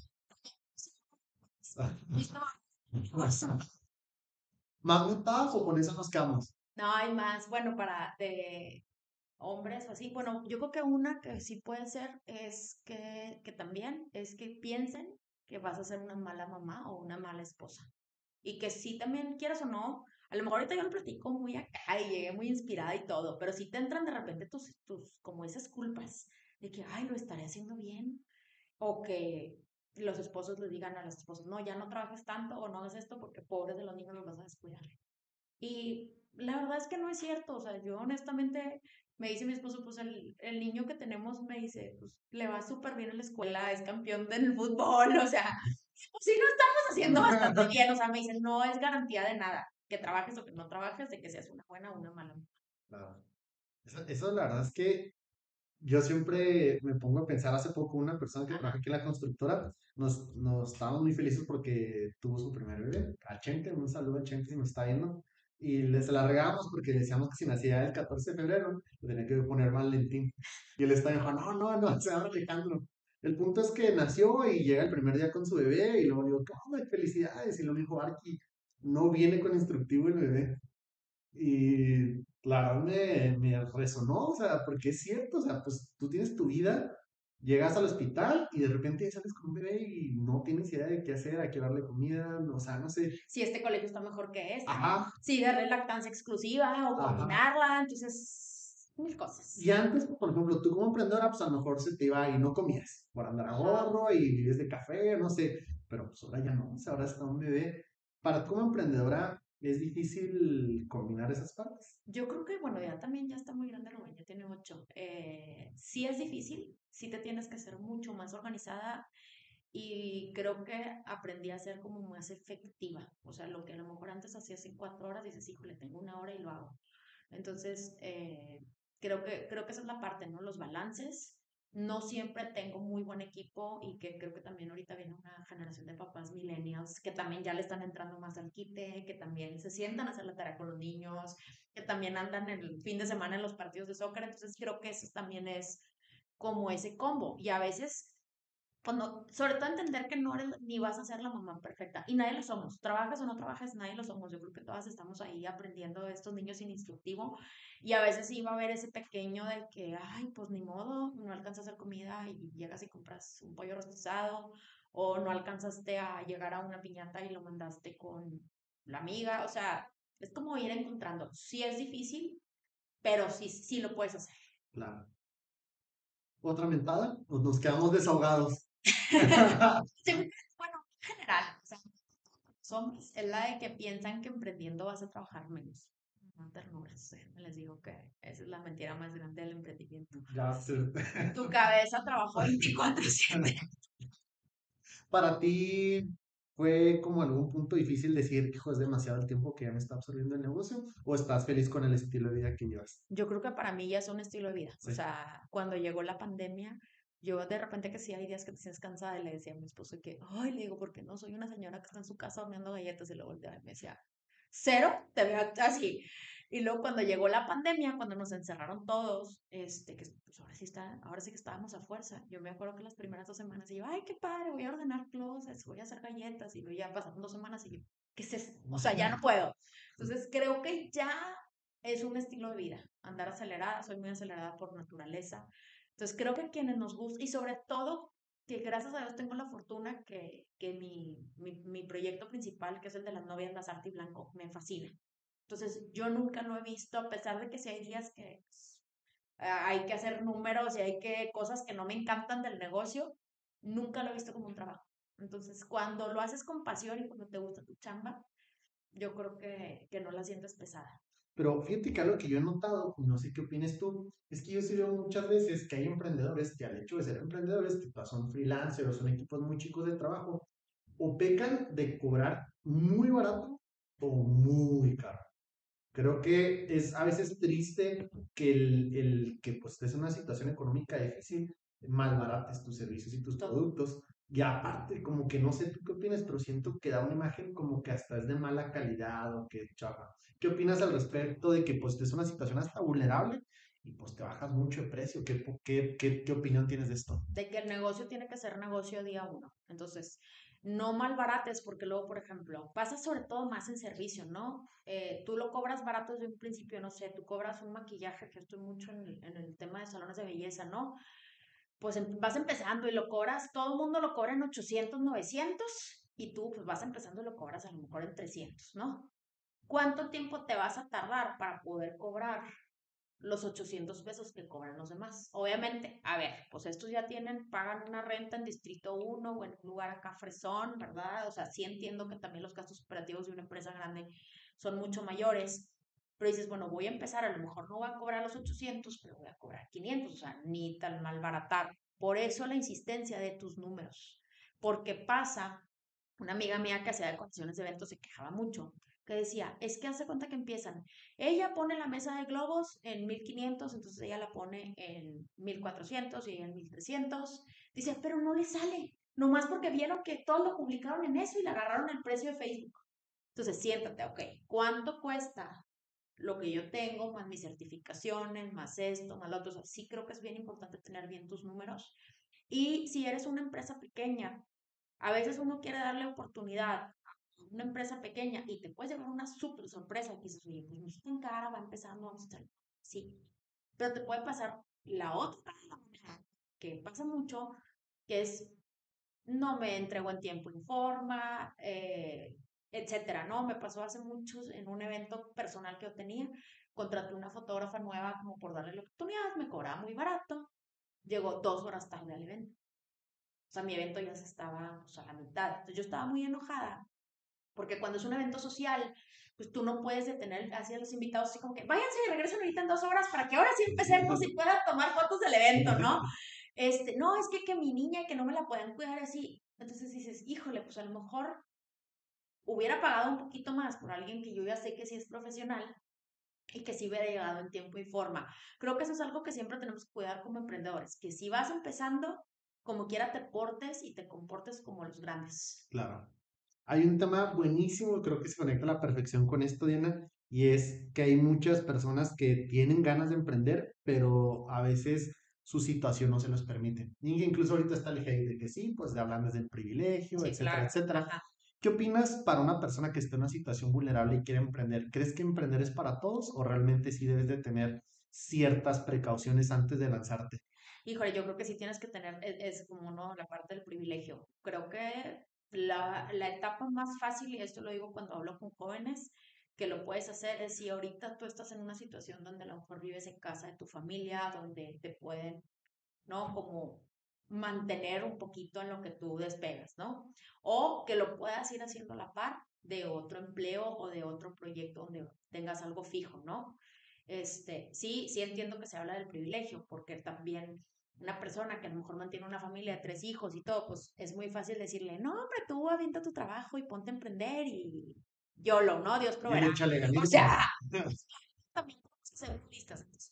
A: ¿Más mentadas o con eso nos quedamos?
B: No, hay más, bueno, para de hombres o así. Bueno, yo creo que una que sí puede ser es que, que también es que piensen que vas a ser una mala mamá o una mala esposa. Y que sí también, quieras o no, a lo mejor ahorita yo lo platico muy acá y llegué muy inspirada y todo, pero sí te entran de repente tus, tus, como esas culpas de que, ay, lo estaré haciendo bien, o que los esposos le digan a los esposos, no, ya no trabajes tanto o no hagas esto porque pobres de los niños los vas a descuidar. Y la verdad es que no es cierto, o sea, yo honestamente, me dice mi esposo, pues el, el niño que tenemos me dice, pues le va súper bien en la escuela, es campeón del fútbol, o sea, pues sí lo estamos haciendo bastante bien, o sea, me dice, no es garantía de nada, que trabajes o que no trabajes, de que seas una buena o una mala.
A: Claro. Eso, eso la verdad es que yo siempre me pongo a pensar, hace poco una persona que trabaja
B: Ajá,
A: aquí en la constructora, nos, nos estábamos muy felices porque tuvo su primer bebé, a Chente, un saludo a Chente si nos está viendo, y les la regábamos porque decíamos que si nacía el catorce de febrero, le tenía que poner más lentín, y él está dijo, no, no, no, se llama Alejandro. El punto es que nació y llega el primer día con su bebé, y luego digo, ¿qué felicidades? Y lo dijo, Arki, no viene con instructivo el bebé. Y la verdad me, me resonó, o sea, porque es cierto, o sea, pues tú tienes tu vida, llegas al hospital y de repente sales con un bebé y no tienes idea de qué hacer, a qué darle comida, o sea, no sé.
B: si este colegio está mejor que este,
A: Ajá,
B: si darle lactancia exclusiva o
A: ajá.
B: combinarla, entonces, mil cosas.
A: Y antes, por ejemplo, tú como emprendedora, pues a lo mejor se te iba y no comías por andar a
B: Ajá.
A: gorro y vives de café, no sé, pero pues ahora ya no, o sea, ahora está un bebé. Para tú como emprendedora es difícil combinar esas partes.
B: Yo creo que, bueno, ya también ya está muy grande Rubén, ya tiene ocho. Eh, sí es difícil, sí te tienes que ser mucho más organizada y creo que aprendí a ser como más efectiva. O sea, lo que a lo mejor antes hacías en cuatro horas, dices, híjole, tengo una hora y lo hago. Entonces, eh, creo que, creo que esa es la parte, ¿no? Los balances. No siempre tengo muy buen equipo y que creo que también ahorita viene una generación de papás millennials que también ya le están entrando más al quite, que también se sientan a hacer la tarea con los niños, que también andan el fin de semana en los partidos de soccer. Entonces, creo que eso también es como ese combo. Y a veces cuando, sobre todo entender que no eres ni vas a ser la mamá perfecta y nadie lo somos, trabajas o no trabajas, nadie lo somos, yo creo que todas estamos ahí aprendiendo de estos niños sin instructivo y a veces sí va a haber ese pequeño de que, ay, pues ni modo, no alcanzas a hacer comida y llegas y compras un pollo rostizado o no alcanzaste a llegar a una piñata y lo mandaste con la amiga, o sea, es como ir encontrando, sí es difícil, pero sí, sí lo puedes hacer.
A: Claro. ¿Otra mentada? ¿O nos quedamos desahogados?
B: Sí, bueno, en general, o sea, hombres es la de que piensan que emprendiendo vas a trabajar menos. No ternuras, eh, les digo que esa es la mentira más grande del emprendimiento.
A: Ya sé.
B: Tu cabeza trabaja veinticuatro siete.
A: Para ti fue como algún punto difícil decir, hijo, es demasiado el tiempo que ya me está absorbiendo el negocio, o estás feliz con el estilo de vida que llevas.
B: Yo creo que para mí ya es un estilo de vida. O
A: Sí.
B: sea, cuando llegó la pandemia, Yo de repente que sí hay días que te sientes cansada y le decía a mi esposo que, ay, le digo, porque no soy una señora que está en su casa horneando galletas y lo volteaba y me decía, cero, te veo así. Y luego cuando llegó la pandemia, cuando nos encerraron todos, este, que pues ahora sí está, ahora sí que estábamos a fuerza. Yo me acuerdo que las primeras dos semanas y yo, ay, qué padre, voy a ordenar closets, voy a hacer galletas, y luego ya pasaron dos semanas y yo, ¿qué es eso? O sea, ya no puedo. Entonces creo que ya es un estilo de vida, andar acelerada, soy muy acelerada por naturaleza. Entonces creo que quienes nos gusta, y sobre todo que gracias a Dios tengo la fortuna que, que mi, mi, mi proyecto principal, que es el de las novias Lazarte y Blanco, me fascina. Entonces yo nunca lo he visto, a pesar de que si hay días que pues, hay que hacer números y hay que cosas que no me encantan del negocio, nunca lo he visto como un trabajo. Entonces cuando lo haces con pasión y cuando te gusta tu chamba, yo creo que, que no la sientes pesada.
A: Pero fíjate que algo que yo he notado, y no sé qué opinas tú, es que yo sí veo muchas veces que hay emprendedores que al hecho de ser emprendedores, que pues, son freelancers o son equipos muy chicos de trabajo, o pecan de cobrar muy barato o muy caro. Creo que es a veces triste que el, el que pues estés en una situación económica difícil, malbarates tus servicios y tus
B: Todo.
A: productos. Y aparte, como que no sé tú qué opinas, pero siento que da una imagen como que hasta es de mala calidad o que chafa. ¿Qué opinas al respecto de que pues estés en una situación hasta vulnerable y pues te bajas mucho de precio? ¿Qué, qué, qué, qué opinión tienes de esto?
B: De que el negocio tiene que ser negocio día uno. Entonces, no malbarates, porque luego, por ejemplo, pasa sobre todo más en servicio, ¿no? Eh, tú lo cobras barato desde un principio, no sé, tú cobras un maquillaje, que estoy mucho en el, en el tema de salones de belleza, ¿no? Pues em- vas empezando y lo cobras, todo el mundo lo cobra en ochocientos novecientos y tú pues vas empezando y lo cobras a lo mejor en trescientos, ¿no? ¿Cuánto tiempo te vas a tardar para poder cobrar los ochocientos pesos que cobran los demás? Obviamente, a ver, pues estos ya tienen, pagan una renta en Distrito uno o en un lugar acá fresón, ¿verdad? O sea, sí entiendo que también los gastos operativos de una empresa grande son mucho mayores, pero dices, bueno, voy a empezar, a lo mejor no voy a cobrar los ochocientos, pero voy a cobrar quinientos, o sea, ni tan mal baratar. Por eso la insistencia de tus números, porque pasa, una amiga mía que hacía decoraciones de eventos se quejaba mucho, que decía, es que hace cuenta que empiezan, ella pone la mesa de globos en mil quinientos, entonces ella la pone en mil cuatrocientos y ella en mil trescientos. Dice, pero no le sale, nomás porque vieron que todos lo publicaron en eso y le agarraron el precio de Facebook. Entonces siéntate, ok, ¿cuánto cuesta lo que yo tengo, más mis certificaciones, más esto, más lo otro? O sea, sí creo que es bien importante tener bien tus números. Y si eres una empresa pequeña, a veces uno quiere darle oportunidad a una empresa pequeña y te puedes llevar una súper sorpresa que dices, oye, pues no es tan cara, va empezando, vamos a hacerlo. Sí, pero te puede pasar la otra, que pasa mucho, que es no me entregó en tiempo y forma, eh, etcétera, ¿no? Me pasó hace muchos en un evento personal que yo tenía, contraté una fotógrafa nueva como por darle la oportunidad, me cobraba muy barato, llegó dos horas tarde al evento. O sea, mi evento ya se estaba pues, a la mitad. Entonces yo estaba muy enojada, porque cuando es un evento social, pues tú no puedes detener así a los invitados, así como que váyanse y regresen ahorita en dos horas para que ahora sí empecemos y puedan tomar fotos del evento, ¿no? Este, no, es que, que mi niña, que no me la pueden cuidar así. Entonces dices, híjole, pues a lo mejor hubiera pagado un poquito más por alguien que yo ya sé que sí es profesional y que sí hubiera llegado en tiempo y forma. Creo que eso es algo que siempre tenemos que cuidar como emprendedores, que si vas empezando, como quiera te portes y te comportes como los grandes.
A: Claro. Hay un tema buenísimo, creo que se conecta a la perfección con esto, Diana, y es que hay muchas personas que tienen ganas de emprender, pero a veces su situación no se los permite. Y que incluso ahorita está el hate de que sí, pues de hablan desde el privilegio,
B: Sí,
A: etcétera,
B: claro.
A: etcétera.
B: Ajá.
A: ¿Qué opinas para una persona que está en una situación vulnerable y quiere emprender? ¿Crees que emprender es para todos o realmente sí debes de tener ciertas precauciones antes de lanzarte?
B: Híjole, yo creo que sí tienes que tener, es, es como no, la parte del privilegio. Creo que la, la etapa más fácil, y esto lo digo cuando hablo con jóvenes, que lo puedes hacer es si ahorita tú estás en una situación donde a lo mejor vives en casa de tu familia, donde te pueden, ¿no? Como mantener un poquito en lo que tú despegas, ¿no? O que lo puedas ir haciendo a la par de otro empleo o de otro proyecto donde tengas algo fijo, ¿no? Este, sí, sí entiendo que se habla del privilegio, porque también una persona que a lo mejor mantiene una familia de tres hijos y todo, pues es muy fácil decirle, no, hombre, tú avienta tu trabajo y ponte a emprender y YOLO, ¿no? Dios
A: Y
B: proveerá.
A: échale
B: O
A: ganitas.
B: sea, también tenemos que ser realistas. Entonces,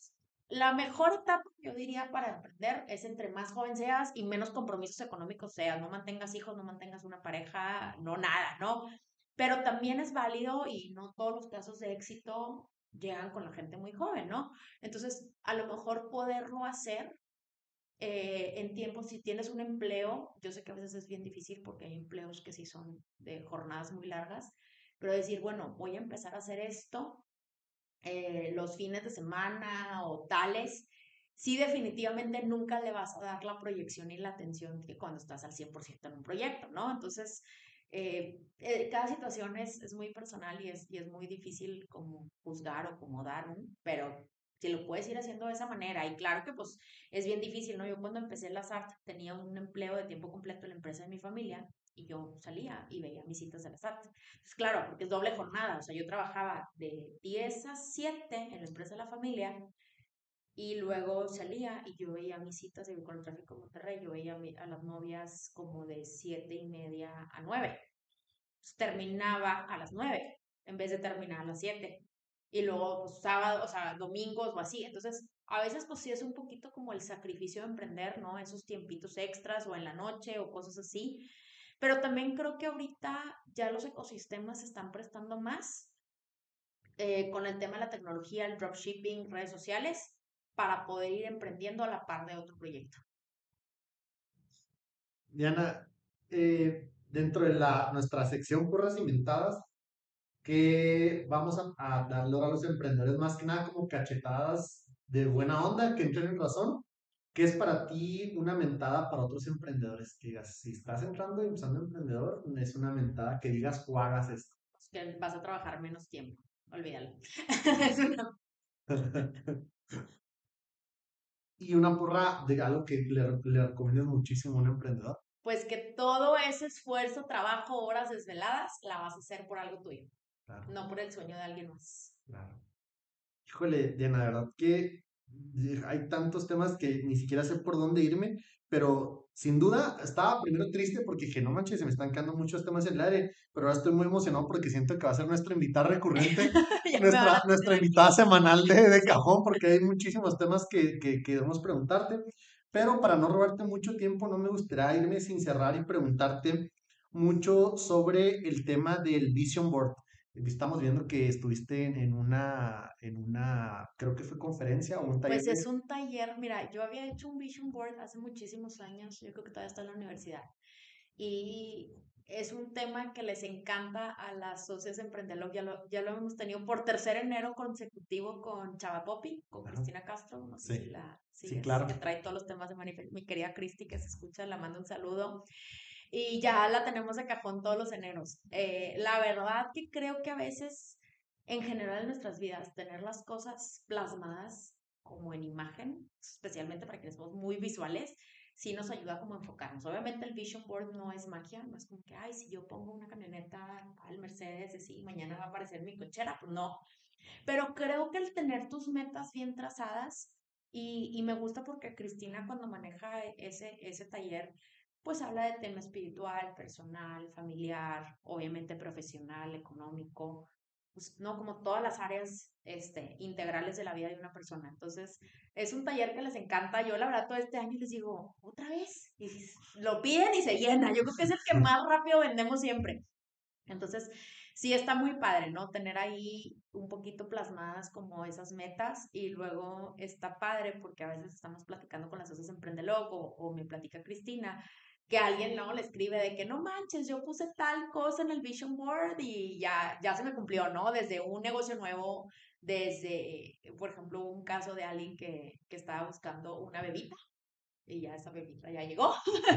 B: La mejor etapa, yo diría, para emprender es entre más joven seas y menos compromisos económicos seas. No mantengas hijos, no mantengas una pareja, no nada, ¿no? Pero también es válido y no todos los casos de éxito llegan con la gente muy joven, ¿no? Entonces, a lo mejor poderlo hacer eh, en tiempo, si tienes un empleo, yo sé que a veces es bien difícil porque hay empleos que sí son de jornadas muy largas, pero decir, bueno, voy a empezar a hacer esto eh, los fines de semana o tales, sí definitivamente nunca le vas a dar la proyección y la atención que cuando estás al cien por ciento en un proyecto, ¿no? Entonces, eh, eh, cada situación es, es muy personal y es, y es muy difícil como juzgar o como dar, ¿no? Pero si lo puedes ir haciendo de esa manera, y claro que pues es bien difícil, ¿no? Yo cuando empecé las artes tenía un empleo de tiempo completo en la empresa de mi familia y yo salía y veía mis citas de las artes. Pues claro, porque es doble jornada, o sea, yo trabajaba de diez a siete en la empresa de la familia y luego salía y yo veía mis citas y con el tráfico de Monterrey, yo veía a las novias como de siete y media a nueve. Pues, terminaba a las nueve en vez de terminar a las siete. Y luego, pues, sábado, o sea, domingos o así. Entonces, a veces, pues sí es un poquito como el sacrificio de emprender, ¿no? Esos tiempitos extras o en la noche o cosas así. Pero también creo que ahorita ya los ecosistemas se están prestando más eh, con el tema de la tecnología, el dropshipping, redes sociales, para poder ir emprendiendo a la par de otro proyecto.
A: Diana, eh, dentro de la, nuestra sección Curras Inventadas, que vamos a, a darle a los emprendedores más que nada como cachetadas de buena onda, que entren en razón. ¿Qué es para ti una mentada para otros emprendedores? Que digas, si estás entrando y empezando emprendedor, es una mentada que digas o hagas esto.
B: Pues que vas a trabajar menos tiempo, olvídalo. Es una
A: Y una porra de algo que le, le recomiendas muchísimo a un emprendedor.
B: pues que todo ese esfuerzo, trabajo, horas desveladas, la vas a hacer por algo tuyo,
A: Claro,
B: no por el sueño de alguien más.
A: claro. Híjole, Diana, la verdad que eh, hay tantos temas que ni siquiera sé por dónde irme, pero sin duda estaba primero triste porque dije, no manches, se me están quedando muchos temas en el aire, pero ahora estoy muy emocionado porque siento que va a ser nuestra invitada recurrente,
B: Ya me van
A: nuestra,
B: a
A: nuestra
B: tener
A: invitada
B: aquí.
A: semanal de, de cajón, porque hay muchísimos temas que, que queremos preguntarte, pero para no robarte mucho tiempo, no me gustaría irme sin cerrar y preguntarte mucho sobre el tema del Vision Board. Estamos viendo que estuviste en, en una, en una, creo que fue conferencia o un taller
B: Pues
A: de...
B: es un taller, mira, yo había hecho un vision board hace muchísimos años, yo creo que todavía está en la universidad, y es un tema que les encanta a las socias emprendedores, ya lo, ya lo hemos tenido por tercer enero consecutivo con Chava Popi, con
A: Ajá,
B: Cristina Castro, no sé si
A: sí,
B: la
A: sí,
B: sigues, que
A: claro.
B: trae todos los temas de manifiesto, mi querida Cristi que se escucha, la mando un saludo, y ya la tenemos de cajón todos los eneros. Eh, la verdad que creo que a veces, en general en nuestras vidas, tener las cosas plasmadas como en imagen, especialmente para quienes somos muy visuales, sí nos ayuda como a enfocarnos. Obviamente el vision board no es magia, no es como que, ay, si yo pongo una camioneta al Mercedes, así, mañana va a aparecer mi cochera, pues no. Pero creo que el tener tus metas bien trazadas, y, y me gusta porque Cristina cuando maneja ese, ese taller, pues habla de tema espiritual, personal, familiar, obviamente profesional, económico, pues no como todas las áreas este, integrales de la vida de una persona. Entonces, es un taller que les encanta. Yo la verdad todo este año les digo, otra vez, y lo piden y se llena. Yo creo que es el que más rápido vendemos siempre. Entonces, sí está muy padre, ¿no? Tener ahí un poquito plasmadas como esas metas y luego está padre porque a veces estamos platicando con las socias Emprendelo o, o me platica Cristina que alguien no le escribe de que no manches, yo puse tal cosa en el Vision Board y ya, ya se me cumplió, ¿no? Desde un negocio nuevo, desde, por ejemplo, un caso de alguien que, que estaba buscando una bebita y ya esa bebita ya llegó.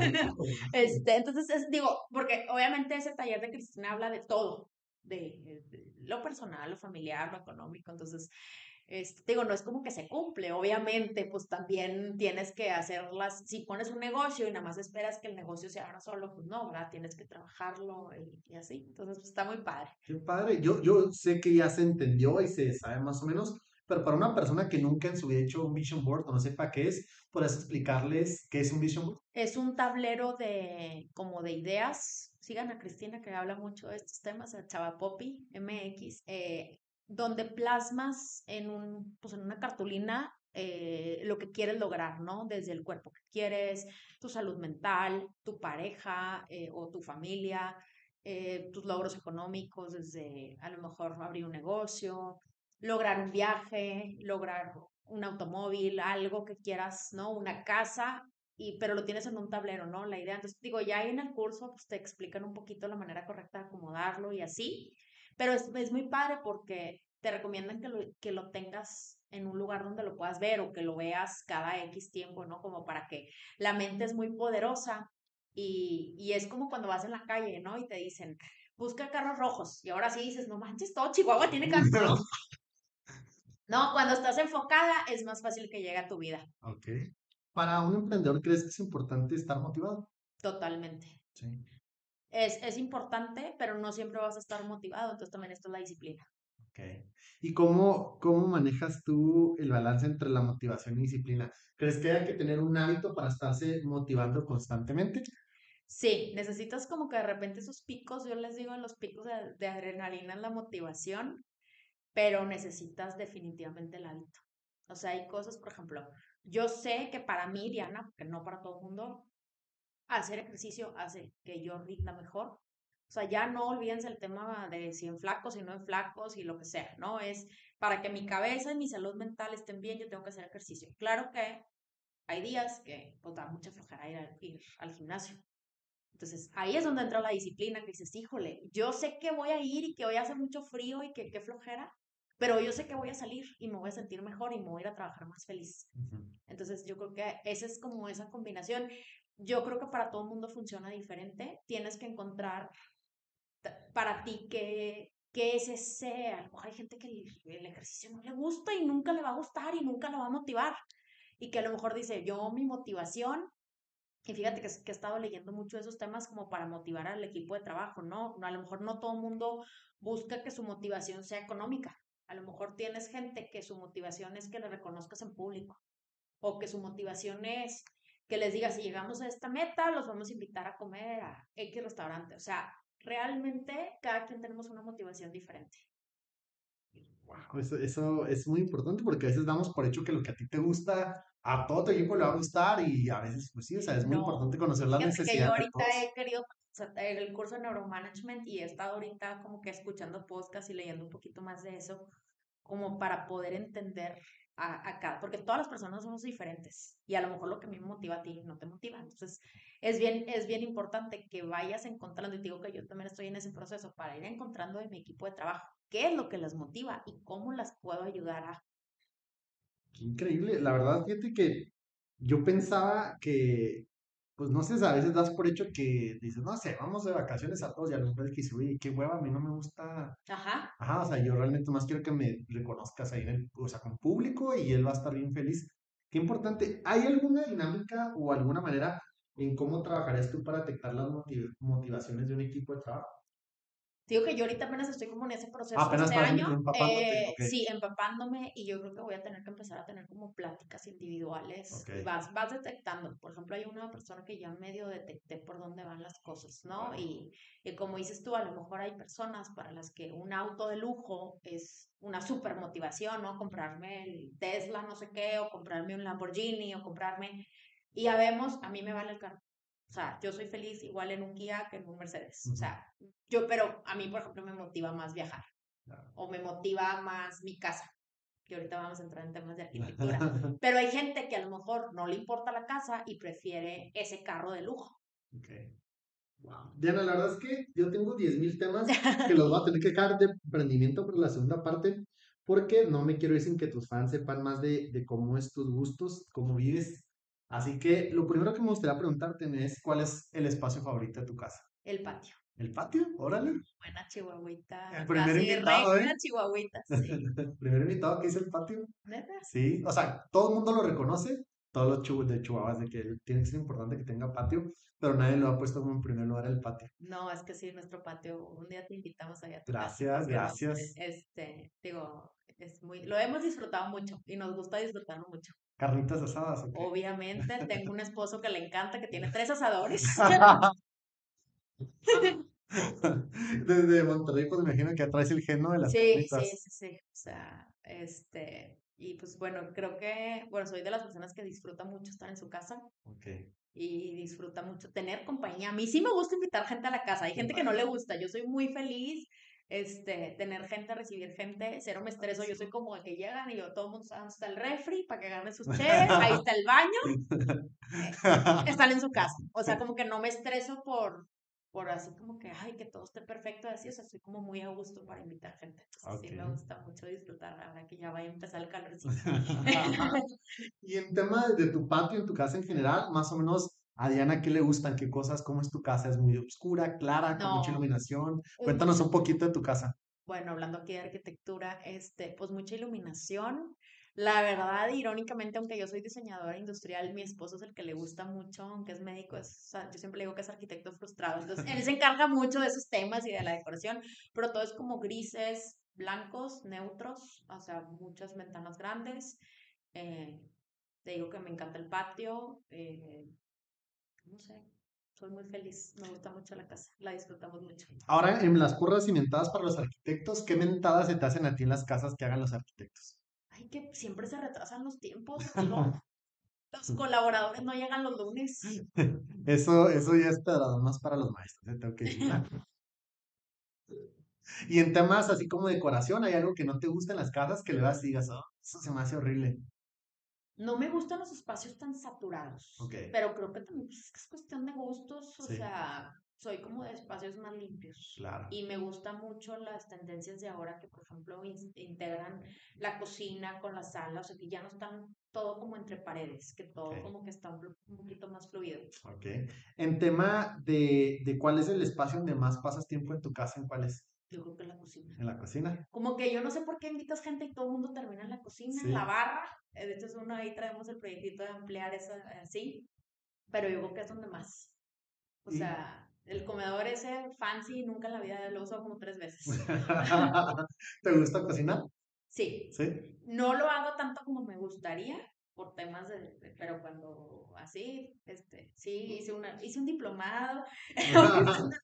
B: Este, entonces, es, digo, porque obviamente ese taller de Cristina habla de todo, de, de lo personal, lo familiar, lo económico, entonces, este, digo, no es como que se cumple, obviamente, pues también tienes que hacerlas, si pones un negocio y nada más esperas que el negocio se abra solo, pues no, ¿verdad? Tienes que trabajarlo y, y así, entonces, pues, está muy padre.
A: Qué padre. Yo, yo sé que ya se entendió y se sabe más o menos, pero para una persona que nunca en su vida ha hecho un vision board o no sepa qué es, ¿podrías explicarles qué es un vision board?
B: Es un tablero de, como de ideas. Sigan a Cristina que habla mucho de estos temas, a Chava Popi M X, eh, donde plasmas en un, pues en una cartulina eh, lo que quieres lograr, ¿no? Desde el cuerpo que quieres, tu salud mental, tu pareja eh, o tu familia, eh, tus logros económicos, desde a lo mejor abrir un negocio, lograr un viaje, lograr un automóvil, algo que quieras, ¿no? Una casa, y, pero lo tienes en un tablero, ¿no? La idea, entonces digo, ya ahí en el curso pues te explican un poquito la manera correcta de acomodarlo y así, pero es, es muy padre porque te recomiendan que lo, que lo tengas en un lugar donde lo puedas ver o que lo veas cada X tiempo, ¿no? Como para que la mente es muy poderosa y, y es como cuando vas en la calle, ¿no? Y te dicen, busca carros rojos. Y ahora sí dices, no manches, todo Chihuahua tiene carros rojos. No, cuando estás enfocada es más fácil que llegue a tu vida.
A: Ok. Para un emprendedor, ¿crees que es importante estar motivado?
B: Totalmente.
A: Sí.
B: Es, es importante, pero no siempre vas a estar motivado, entonces también esto es la disciplina.
A: Ok. ¿Y cómo, cómo manejas tú el balance entre la motivación y disciplina? ¿Crees que hay que tener un hábito para estarse motivando constantemente?
B: Sí, necesitas como que de repente esos picos, yo les digo los picos de, de adrenalina en la motivación, pero necesitas definitivamente el hábito. O sea, hay cosas, por ejemplo, yo sé que para mí, Diana, porque no para todo el mundo, hacer ejercicio hace que yo rinda mejor. O sea, ya no olvídense el tema de si en flacos, si no en flacos y lo que sea, ¿no? Es para que mi cabeza y mi salud mental estén bien, yo tengo que hacer ejercicio. Claro que hay días que pues da mucha flojera ir al, ir al gimnasio. Entonces, ahí es donde entra la disciplina, que dices, híjole, yo sé que voy a ir y que voy a hacer mucho frío y que qué flojera, pero yo sé que voy a salir y me voy a sentir mejor y me voy a ir a trabajar más feliz.
A: Ujú.
B: Entonces, yo creo que esa es como esa combinación. Yo creo que para todo el mundo funciona diferente. Tienes que encontrar para ti qué, qué es ese. A lo mejor hay gente que el, el ejercicio no le gusta y nunca le va a gustar y nunca lo va a motivar. Y que a lo mejor dice, yo mi motivación y fíjate que, que he estado leyendo mucho esos temas como para motivar al equipo de trabajo, ¿no? A lo mejor no todo el mundo busca que su motivación sea económica. A lo mejor tienes gente que su motivación es que le reconozcas en público o que su motivación es que les diga, si llegamos a esta meta, los vamos a invitar a comer a X restaurante. O sea, realmente cada quien tenemos una motivación diferente.
A: Wow, eso, eso es muy importante porque a veces damos por hecho que lo que a ti te gusta, a todo tu equipo le va a gustar y a veces, pues sí, o sea, es muy
B: No,
A: importante conocer las
B: fíjate que yo
A: necesidades de
B: ahorita
A: todos.
B: he querido hacer el curso de neuromanagement y he estado ahorita como que escuchando podcast y leyendo un poquito más de eso, como para poder entender a, a cada, porque todas las personas somos diferentes y a lo mejor lo que a mí me motiva a ti no te motiva. Entonces, es bien, es bien importante que vayas encontrando, y te digo que yo también estoy en ese proceso, para ir encontrando en mi equipo de trabajo qué es lo que las motiva y cómo las puedo ayudar a...
A: Qué increíble. La verdad, fíjate que yo pensaba que, pues no sé, a veces das por hecho que dices, no sé, vamos de vacaciones a todos y a lo mejor el que dice, oye, qué hueva, a mí no me gusta.
B: Ajá.
A: Ajá, o sea, yo realmente más quiero que me reconozcas ahí en el, o sea, con público y él va a estar bien feliz. Qué importante. ¿Hay alguna dinámica o alguna manera en cómo trabajarías tú para detectar las motiv- motivaciones de un equipo de trabajo?
B: Digo que yo ahorita apenas estoy como en ese
A: Ah,
B: proceso
A: apenas
B: este
A: estás
B: año,
A: empapándote.
B: eh,
A: Ok,
B: sí, empapándome y yo creo que voy a tener que empezar a tener como pláticas individuales
A: ok.
B: y vas, vas detectando. Por ejemplo, hay una persona que ya medio detecté por dónde van las cosas, ¿no?
A: Wow.
B: Y, y como dices tú, a lo mejor hay personas para las que un auto de lujo es una super motivación, ¿no? Comprarme el Tesla, no sé qué, o comprarme un Lamborghini, o comprarme... Y ya vemos, a mí me vale el carro. O sea, yo soy feliz igual en un Kia que en un Mercedes. O
A: Ujú.
B: sea, yo, pero a mí, por ejemplo, me motiva más viajar o me motiva más mi casa, que ahorita vamos a entrar en temas de arquitectura. Pero hay gente que a lo mejor no le importa la casa y prefiere ese carro de lujo.
A: Ok. Wow. Diana, la verdad es que yo tengo diez mil temas que los voy a tener que dejar de emprendimiento por la segunda parte, porque no me quiero ir sin que tus fans sepan más de, de cómo es tus gustos, cómo vives. Así que lo primero que me gustaría preguntarte es cuál es el espacio favorito de tu casa.
B: El patio.
A: ¿El patio? Órale.
B: Buena chihuahuita,
A: El primer
B: casi
A: invitado, ¿eh?
B: recta chihuahuita, sí.
A: El primer invitado que dice el patio.
B: ¿Neta?
A: Sí, o sea, todo el mundo lo reconoce, todos los chu de Chihuahuas, de que tiene que ser importante que tenga patio, pero nadie lo ha puesto como en primer lugar el patio.
B: No, es que sí, nuestro patio, un día te invitamos allá a tu casa
A: Gracias,
B: porque nos,
A: gracias.
B: este, digo, es muy, lo hemos disfrutado mucho y nos gusta disfrutarlo mucho.
A: Carnitas asadas, ¿o qué?
B: Obviamente, tengo un esposo que le encanta, que tiene tres asadores.
A: Desde Monterrey, pues me imagino que atraes el geno de las
B: Sí, sí,
A: carnitas.
B: sí, sí. O sea, este, Y pues bueno, creo que, bueno, soy de las personas que disfruta mucho estar en su casa
A: Ok,
B: y disfruta mucho tener compañía. A mí sí me gusta invitar gente a la casa. Hay
A: qué
B: gente que no
A: padre.
B: le gusta. Yo soy muy feliz, este, tener gente, recibir gente, cero me estreso. Yo soy como de que llegan y yo, todo el mundo sabe dónde está el refri para que agarren sus cheves, ahí está el baño, eh, están en su casa. O sea, como que no me estreso por, por así como que, ay, que todo esté perfecto, así, o sea, soy como muy a gusto para invitar gente. Entonces sí
A: Ok.
B: me gusta mucho disfrutar ahora que ya va a empezar el calorcito.
A: Y en tema de tu patio, en tu casa en general, más o menos, a Diana, ¿qué le gustan? ¿Qué cosas? ¿Cómo es tu casa? ¿Es muy oscura, clara, con mucha
B: No,
A: iluminación?
B: un,
A: Cuéntanos un poquito de tu casa.
B: bueno, hablando aquí de arquitectura, este, pues mucha iluminación. La verdad, irónicamente, aunque yo soy diseñadora industrial, mi esposo es el que le gusta mucho, aunque es médico, es, o sea, yo siempre le digo que es arquitecto frustrado. Entonces, él se encarga mucho de esos temas y de la decoración, pero todo es como grises, blancos, neutros, o sea, muchas ventanas grandes. Eh, te digo que me encanta el patio, eh, no sé, soy muy feliz, me gusta mucho la casa, la disfrutamos mucho.
A: Ahora, en las curras cimentadas para los arquitectos, ¿qué mentadas se te hacen a ti en las casas que hagan los arquitectos?
B: Ay, que siempre se retrasan los tiempos, digo, los colaboradores no llegan los lunes.
A: Eso, eso ya es pedrada más para los maestros, te tengo que decir. Y en temas así como decoración, ¿hay algo que no te gusta en las casas que le vas y digas, "Oh, eso se me hace horrible"?
B: No me gustan los espacios tan saturados,
A: Ok,
B: pero creo que también pues, es cuestión de gustos, o
A: sí,
B: sea, soy como de espacios más limpios.
A: claro,
B: Y me gustan mucho las tendencias de ahora que, por ejemplo, in- integran la cocina con la sala, o sea, que ya no están todo como entre paredes, que
A: ok,
B: todo como que está un, flu- un poquito más fluido.
A: ok. En tema de, de cuál es el espacio donde más pasas tiempo en tu casa, ¿en cuál es?
B: Yo creo que la cocina.
A: ¿En la cocina?
B: Como que yo no sé por qué invitas gente y todo el mundo termina en la cocina, en la
A: Sí.
B: barra. Eh, De hecho, es uno ahí traemos el proyectito de ampliar eso así, pero yo creo que es donde más. O
A: Y...
B: sea, el comedor ese fancy nunca en la vida lo uso como tres veces.
A: ¿Te gusta cocinar?
B: Sí,
A: Sí.
B: no lo hago tanto como me gustaría por temas de, de- pero cuando así, este, sí, hice una, hice un diplomado, ocasiones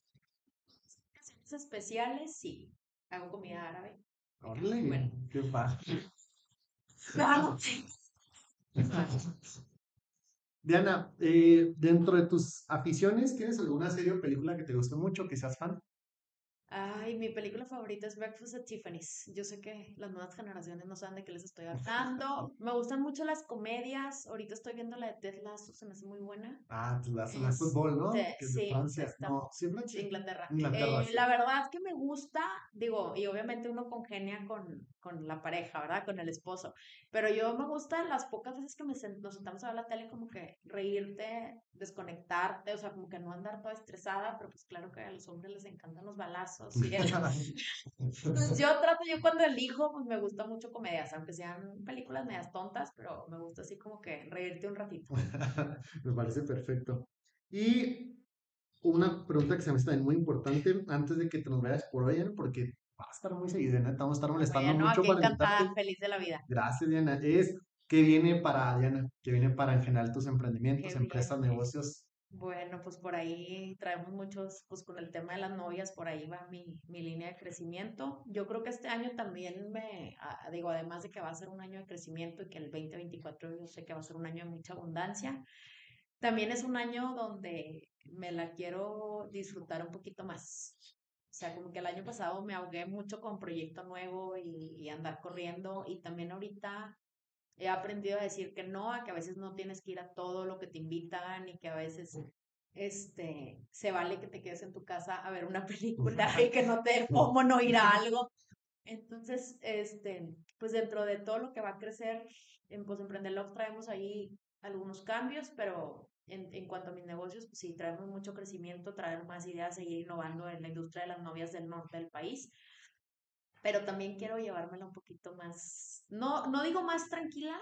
B: especiales, sí, hago comida árabe, me queda muy
A: Órale,
B: bueno.
A: qué padre.
B: Claro, sí. Claro.
A: Diana, eh, dentro de tus aficiones, ¿tienes alguna serie o película que te guste mucho, que seas fan?
B: Ay, mi película favorita es Breakfast at Tiffany's. Yo sé que las nuevas generaciones no saben de qué les estoy hablando. Me gustan mucho las comedias. Ahorita estoy viendo la de Ted Lasso, se me hace muy buena.
A: Ah, pues la zona de fútbol, ¿no?
B: Este,
A: Que es de
B: sí,
A: Francia.
B: está
A: No, sí,
B: de
A: Francia.
B: Inglaterra.
A: Inglaterra,
B: Eh,
A: sí.
B: la verdad que me gusta, digo, y obviamente uno congenia con, con la pareja, ¿verdad? Con el esposo. Pero yo me gusta las pocas veces que me sen- nos sentamos a ver la tele, como que reírte, desconectarte, o sea, como que no andar toda estresada, pero pues claro que a los hombres les encantan los balazos y el, pues yo trato, yo cuando elijo, pues me gusta mucho comedias, aunque sean películas medias tontas, pero me gusta así como que reírte un ratito.
A: Me parece perfecto. Y una pregunta que se me hace también muy importante antes de que te nos vayas por hoy, Diana, porque va a estar muy seguido, neta, vamos a estar molestando
B: Bueno,
A: mucho
B: aquí
A: para invitarte.
B: encantada, feliz de la vida.
A: Gracias, Diana. Es, ¿qué viene para Diana? ¿Qué viene para en general tus emprendimientos,
B: Qué
A: empresas,
B: viene.
A: negocios?
B: Bueno, pues por ahí traemos muchos, pues con el tema de las novias, por ahí va mi, mi línea de crecimiento. Yo creo que este año también me, ah, digo, además de que va a ser un año de crecimiento y que el veinte veinticuatro yo sé que va a ser un año de mucha abundancia, también es un año donde me la quiero disfrutar un poquito más. O sea, como que el año pasado me ahogué mucho con proyecto nuevo y, y andar corriendo y también ahorita he aprendido a decir que no, a que a veces no tienes que ir a todo lo que te invitan y que a veces este, se vale que te quedes en tu casa a ver una película y que no te dé FOMO no ir a algo. Entonces, este, pues dentro de todo lo que va a crecer en Pues Emprender Love traemos ahí algunos cambios, pero en, en cuanto a mis negocios, pues sí, traemos mucho crecimiento, traer más ideas, seguir innovando en la industria de las novias del norte del país, pero también quiero llevármela un poquito más, no, no digo más tranquila,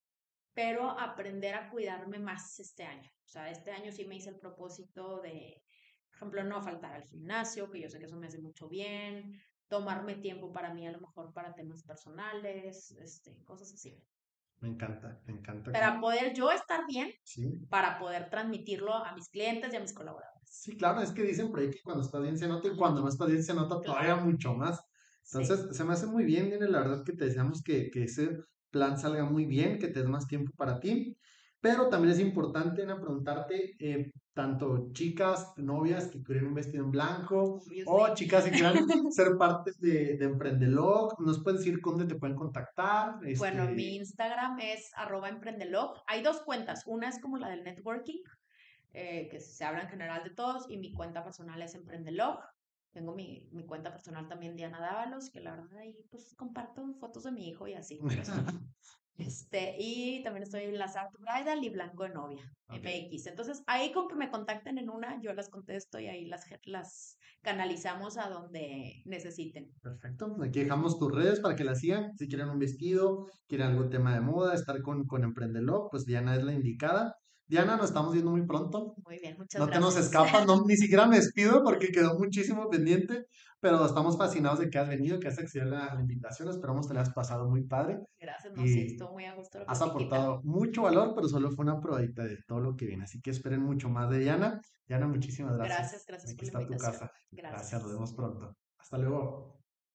B: pero aprender a cuidarme más este año. O sea, este año sí me hice el propósito de, por ejemplo, no faltar al gimnasio, que yo sé que eso me hace mucho bien, tomarme tiempo para mí, a lo mejor para temas personales, este, cosas así.
A: Me encanta, me encanta. que-
B: Para poder yo estar bien,
A: Sí,
B: para poder transmitirlo a mis clientes y a mis colaboradores.
A: sí, claro, es que dicen por ahí que cuando estás bien se nota y cuando no estás bien se nota todavía
B: Claro,
A: mucho más.
B: Sí.
A: Entonces, se me hace muy bien, Diana, la verdad que te deseamos que, que ese plan salga muy bien, que te des más tiempo para ti, pero también es importante, Diana, preguntarte, eh, tanto chicas, novias que quieren un vestido en blanco, o
B: Obviously.
A: chicas que quieran ser partes de, de Emprendelog, ¿nos puedes decir dónde te pueden contactar?
B: Bueno, mi
A: Este,
B: Instagram es arroba emprendelog. Hay dos cuentas. Una es como la del networking, eh, que se habla en general de todos, y mi cuenta personal es emprendelog. Tengo mi, mi cuenta personal también, Diana Dávalos, que la verdad ahí pues comparto fotos de mi hijo y así, pero este, y también estoy en la Sarto Bridal y Blanco de Novia,
A: ok.
B: M X. Entonces, ahí con que me contacten en una, yo las contesto y ahí las, las canalizamos a donde necesiten.
A: Perfecto. Aquí dejamos tus redes para que la sigan. Si quieren un vestido, quieren algún tema de moda, estar con, con Emprendelo, pues Diana es la indicada. Diana, nos estamos viendo muy pronto.
B: Muy bien, muchas
A: No te nos
B: gracias.
A: escapas, no, ni siquiera me despido porque quedó muchísimo pendiente, pero estamos fascinados de que has venido, que has accedido a la, a la invitación. Esperamos te la has pasado muy padre
B: Gracias, no, sí,
A: y
B: estuvo muy a gusto la
A: has
B: platiquita.
A: aportado mucho valor, pero solo fue una probadita de todo lo que viene. Así que esperen mucho más de Diana. Diana, muchísimas
B: Gracias,
A: gracias.
B: gracias
A: Aquí
B: por la
A: está tu
B: invitación.
A: casa. Gracias, nos
B: Gracias.
A: vemos pronto. Hasta luego.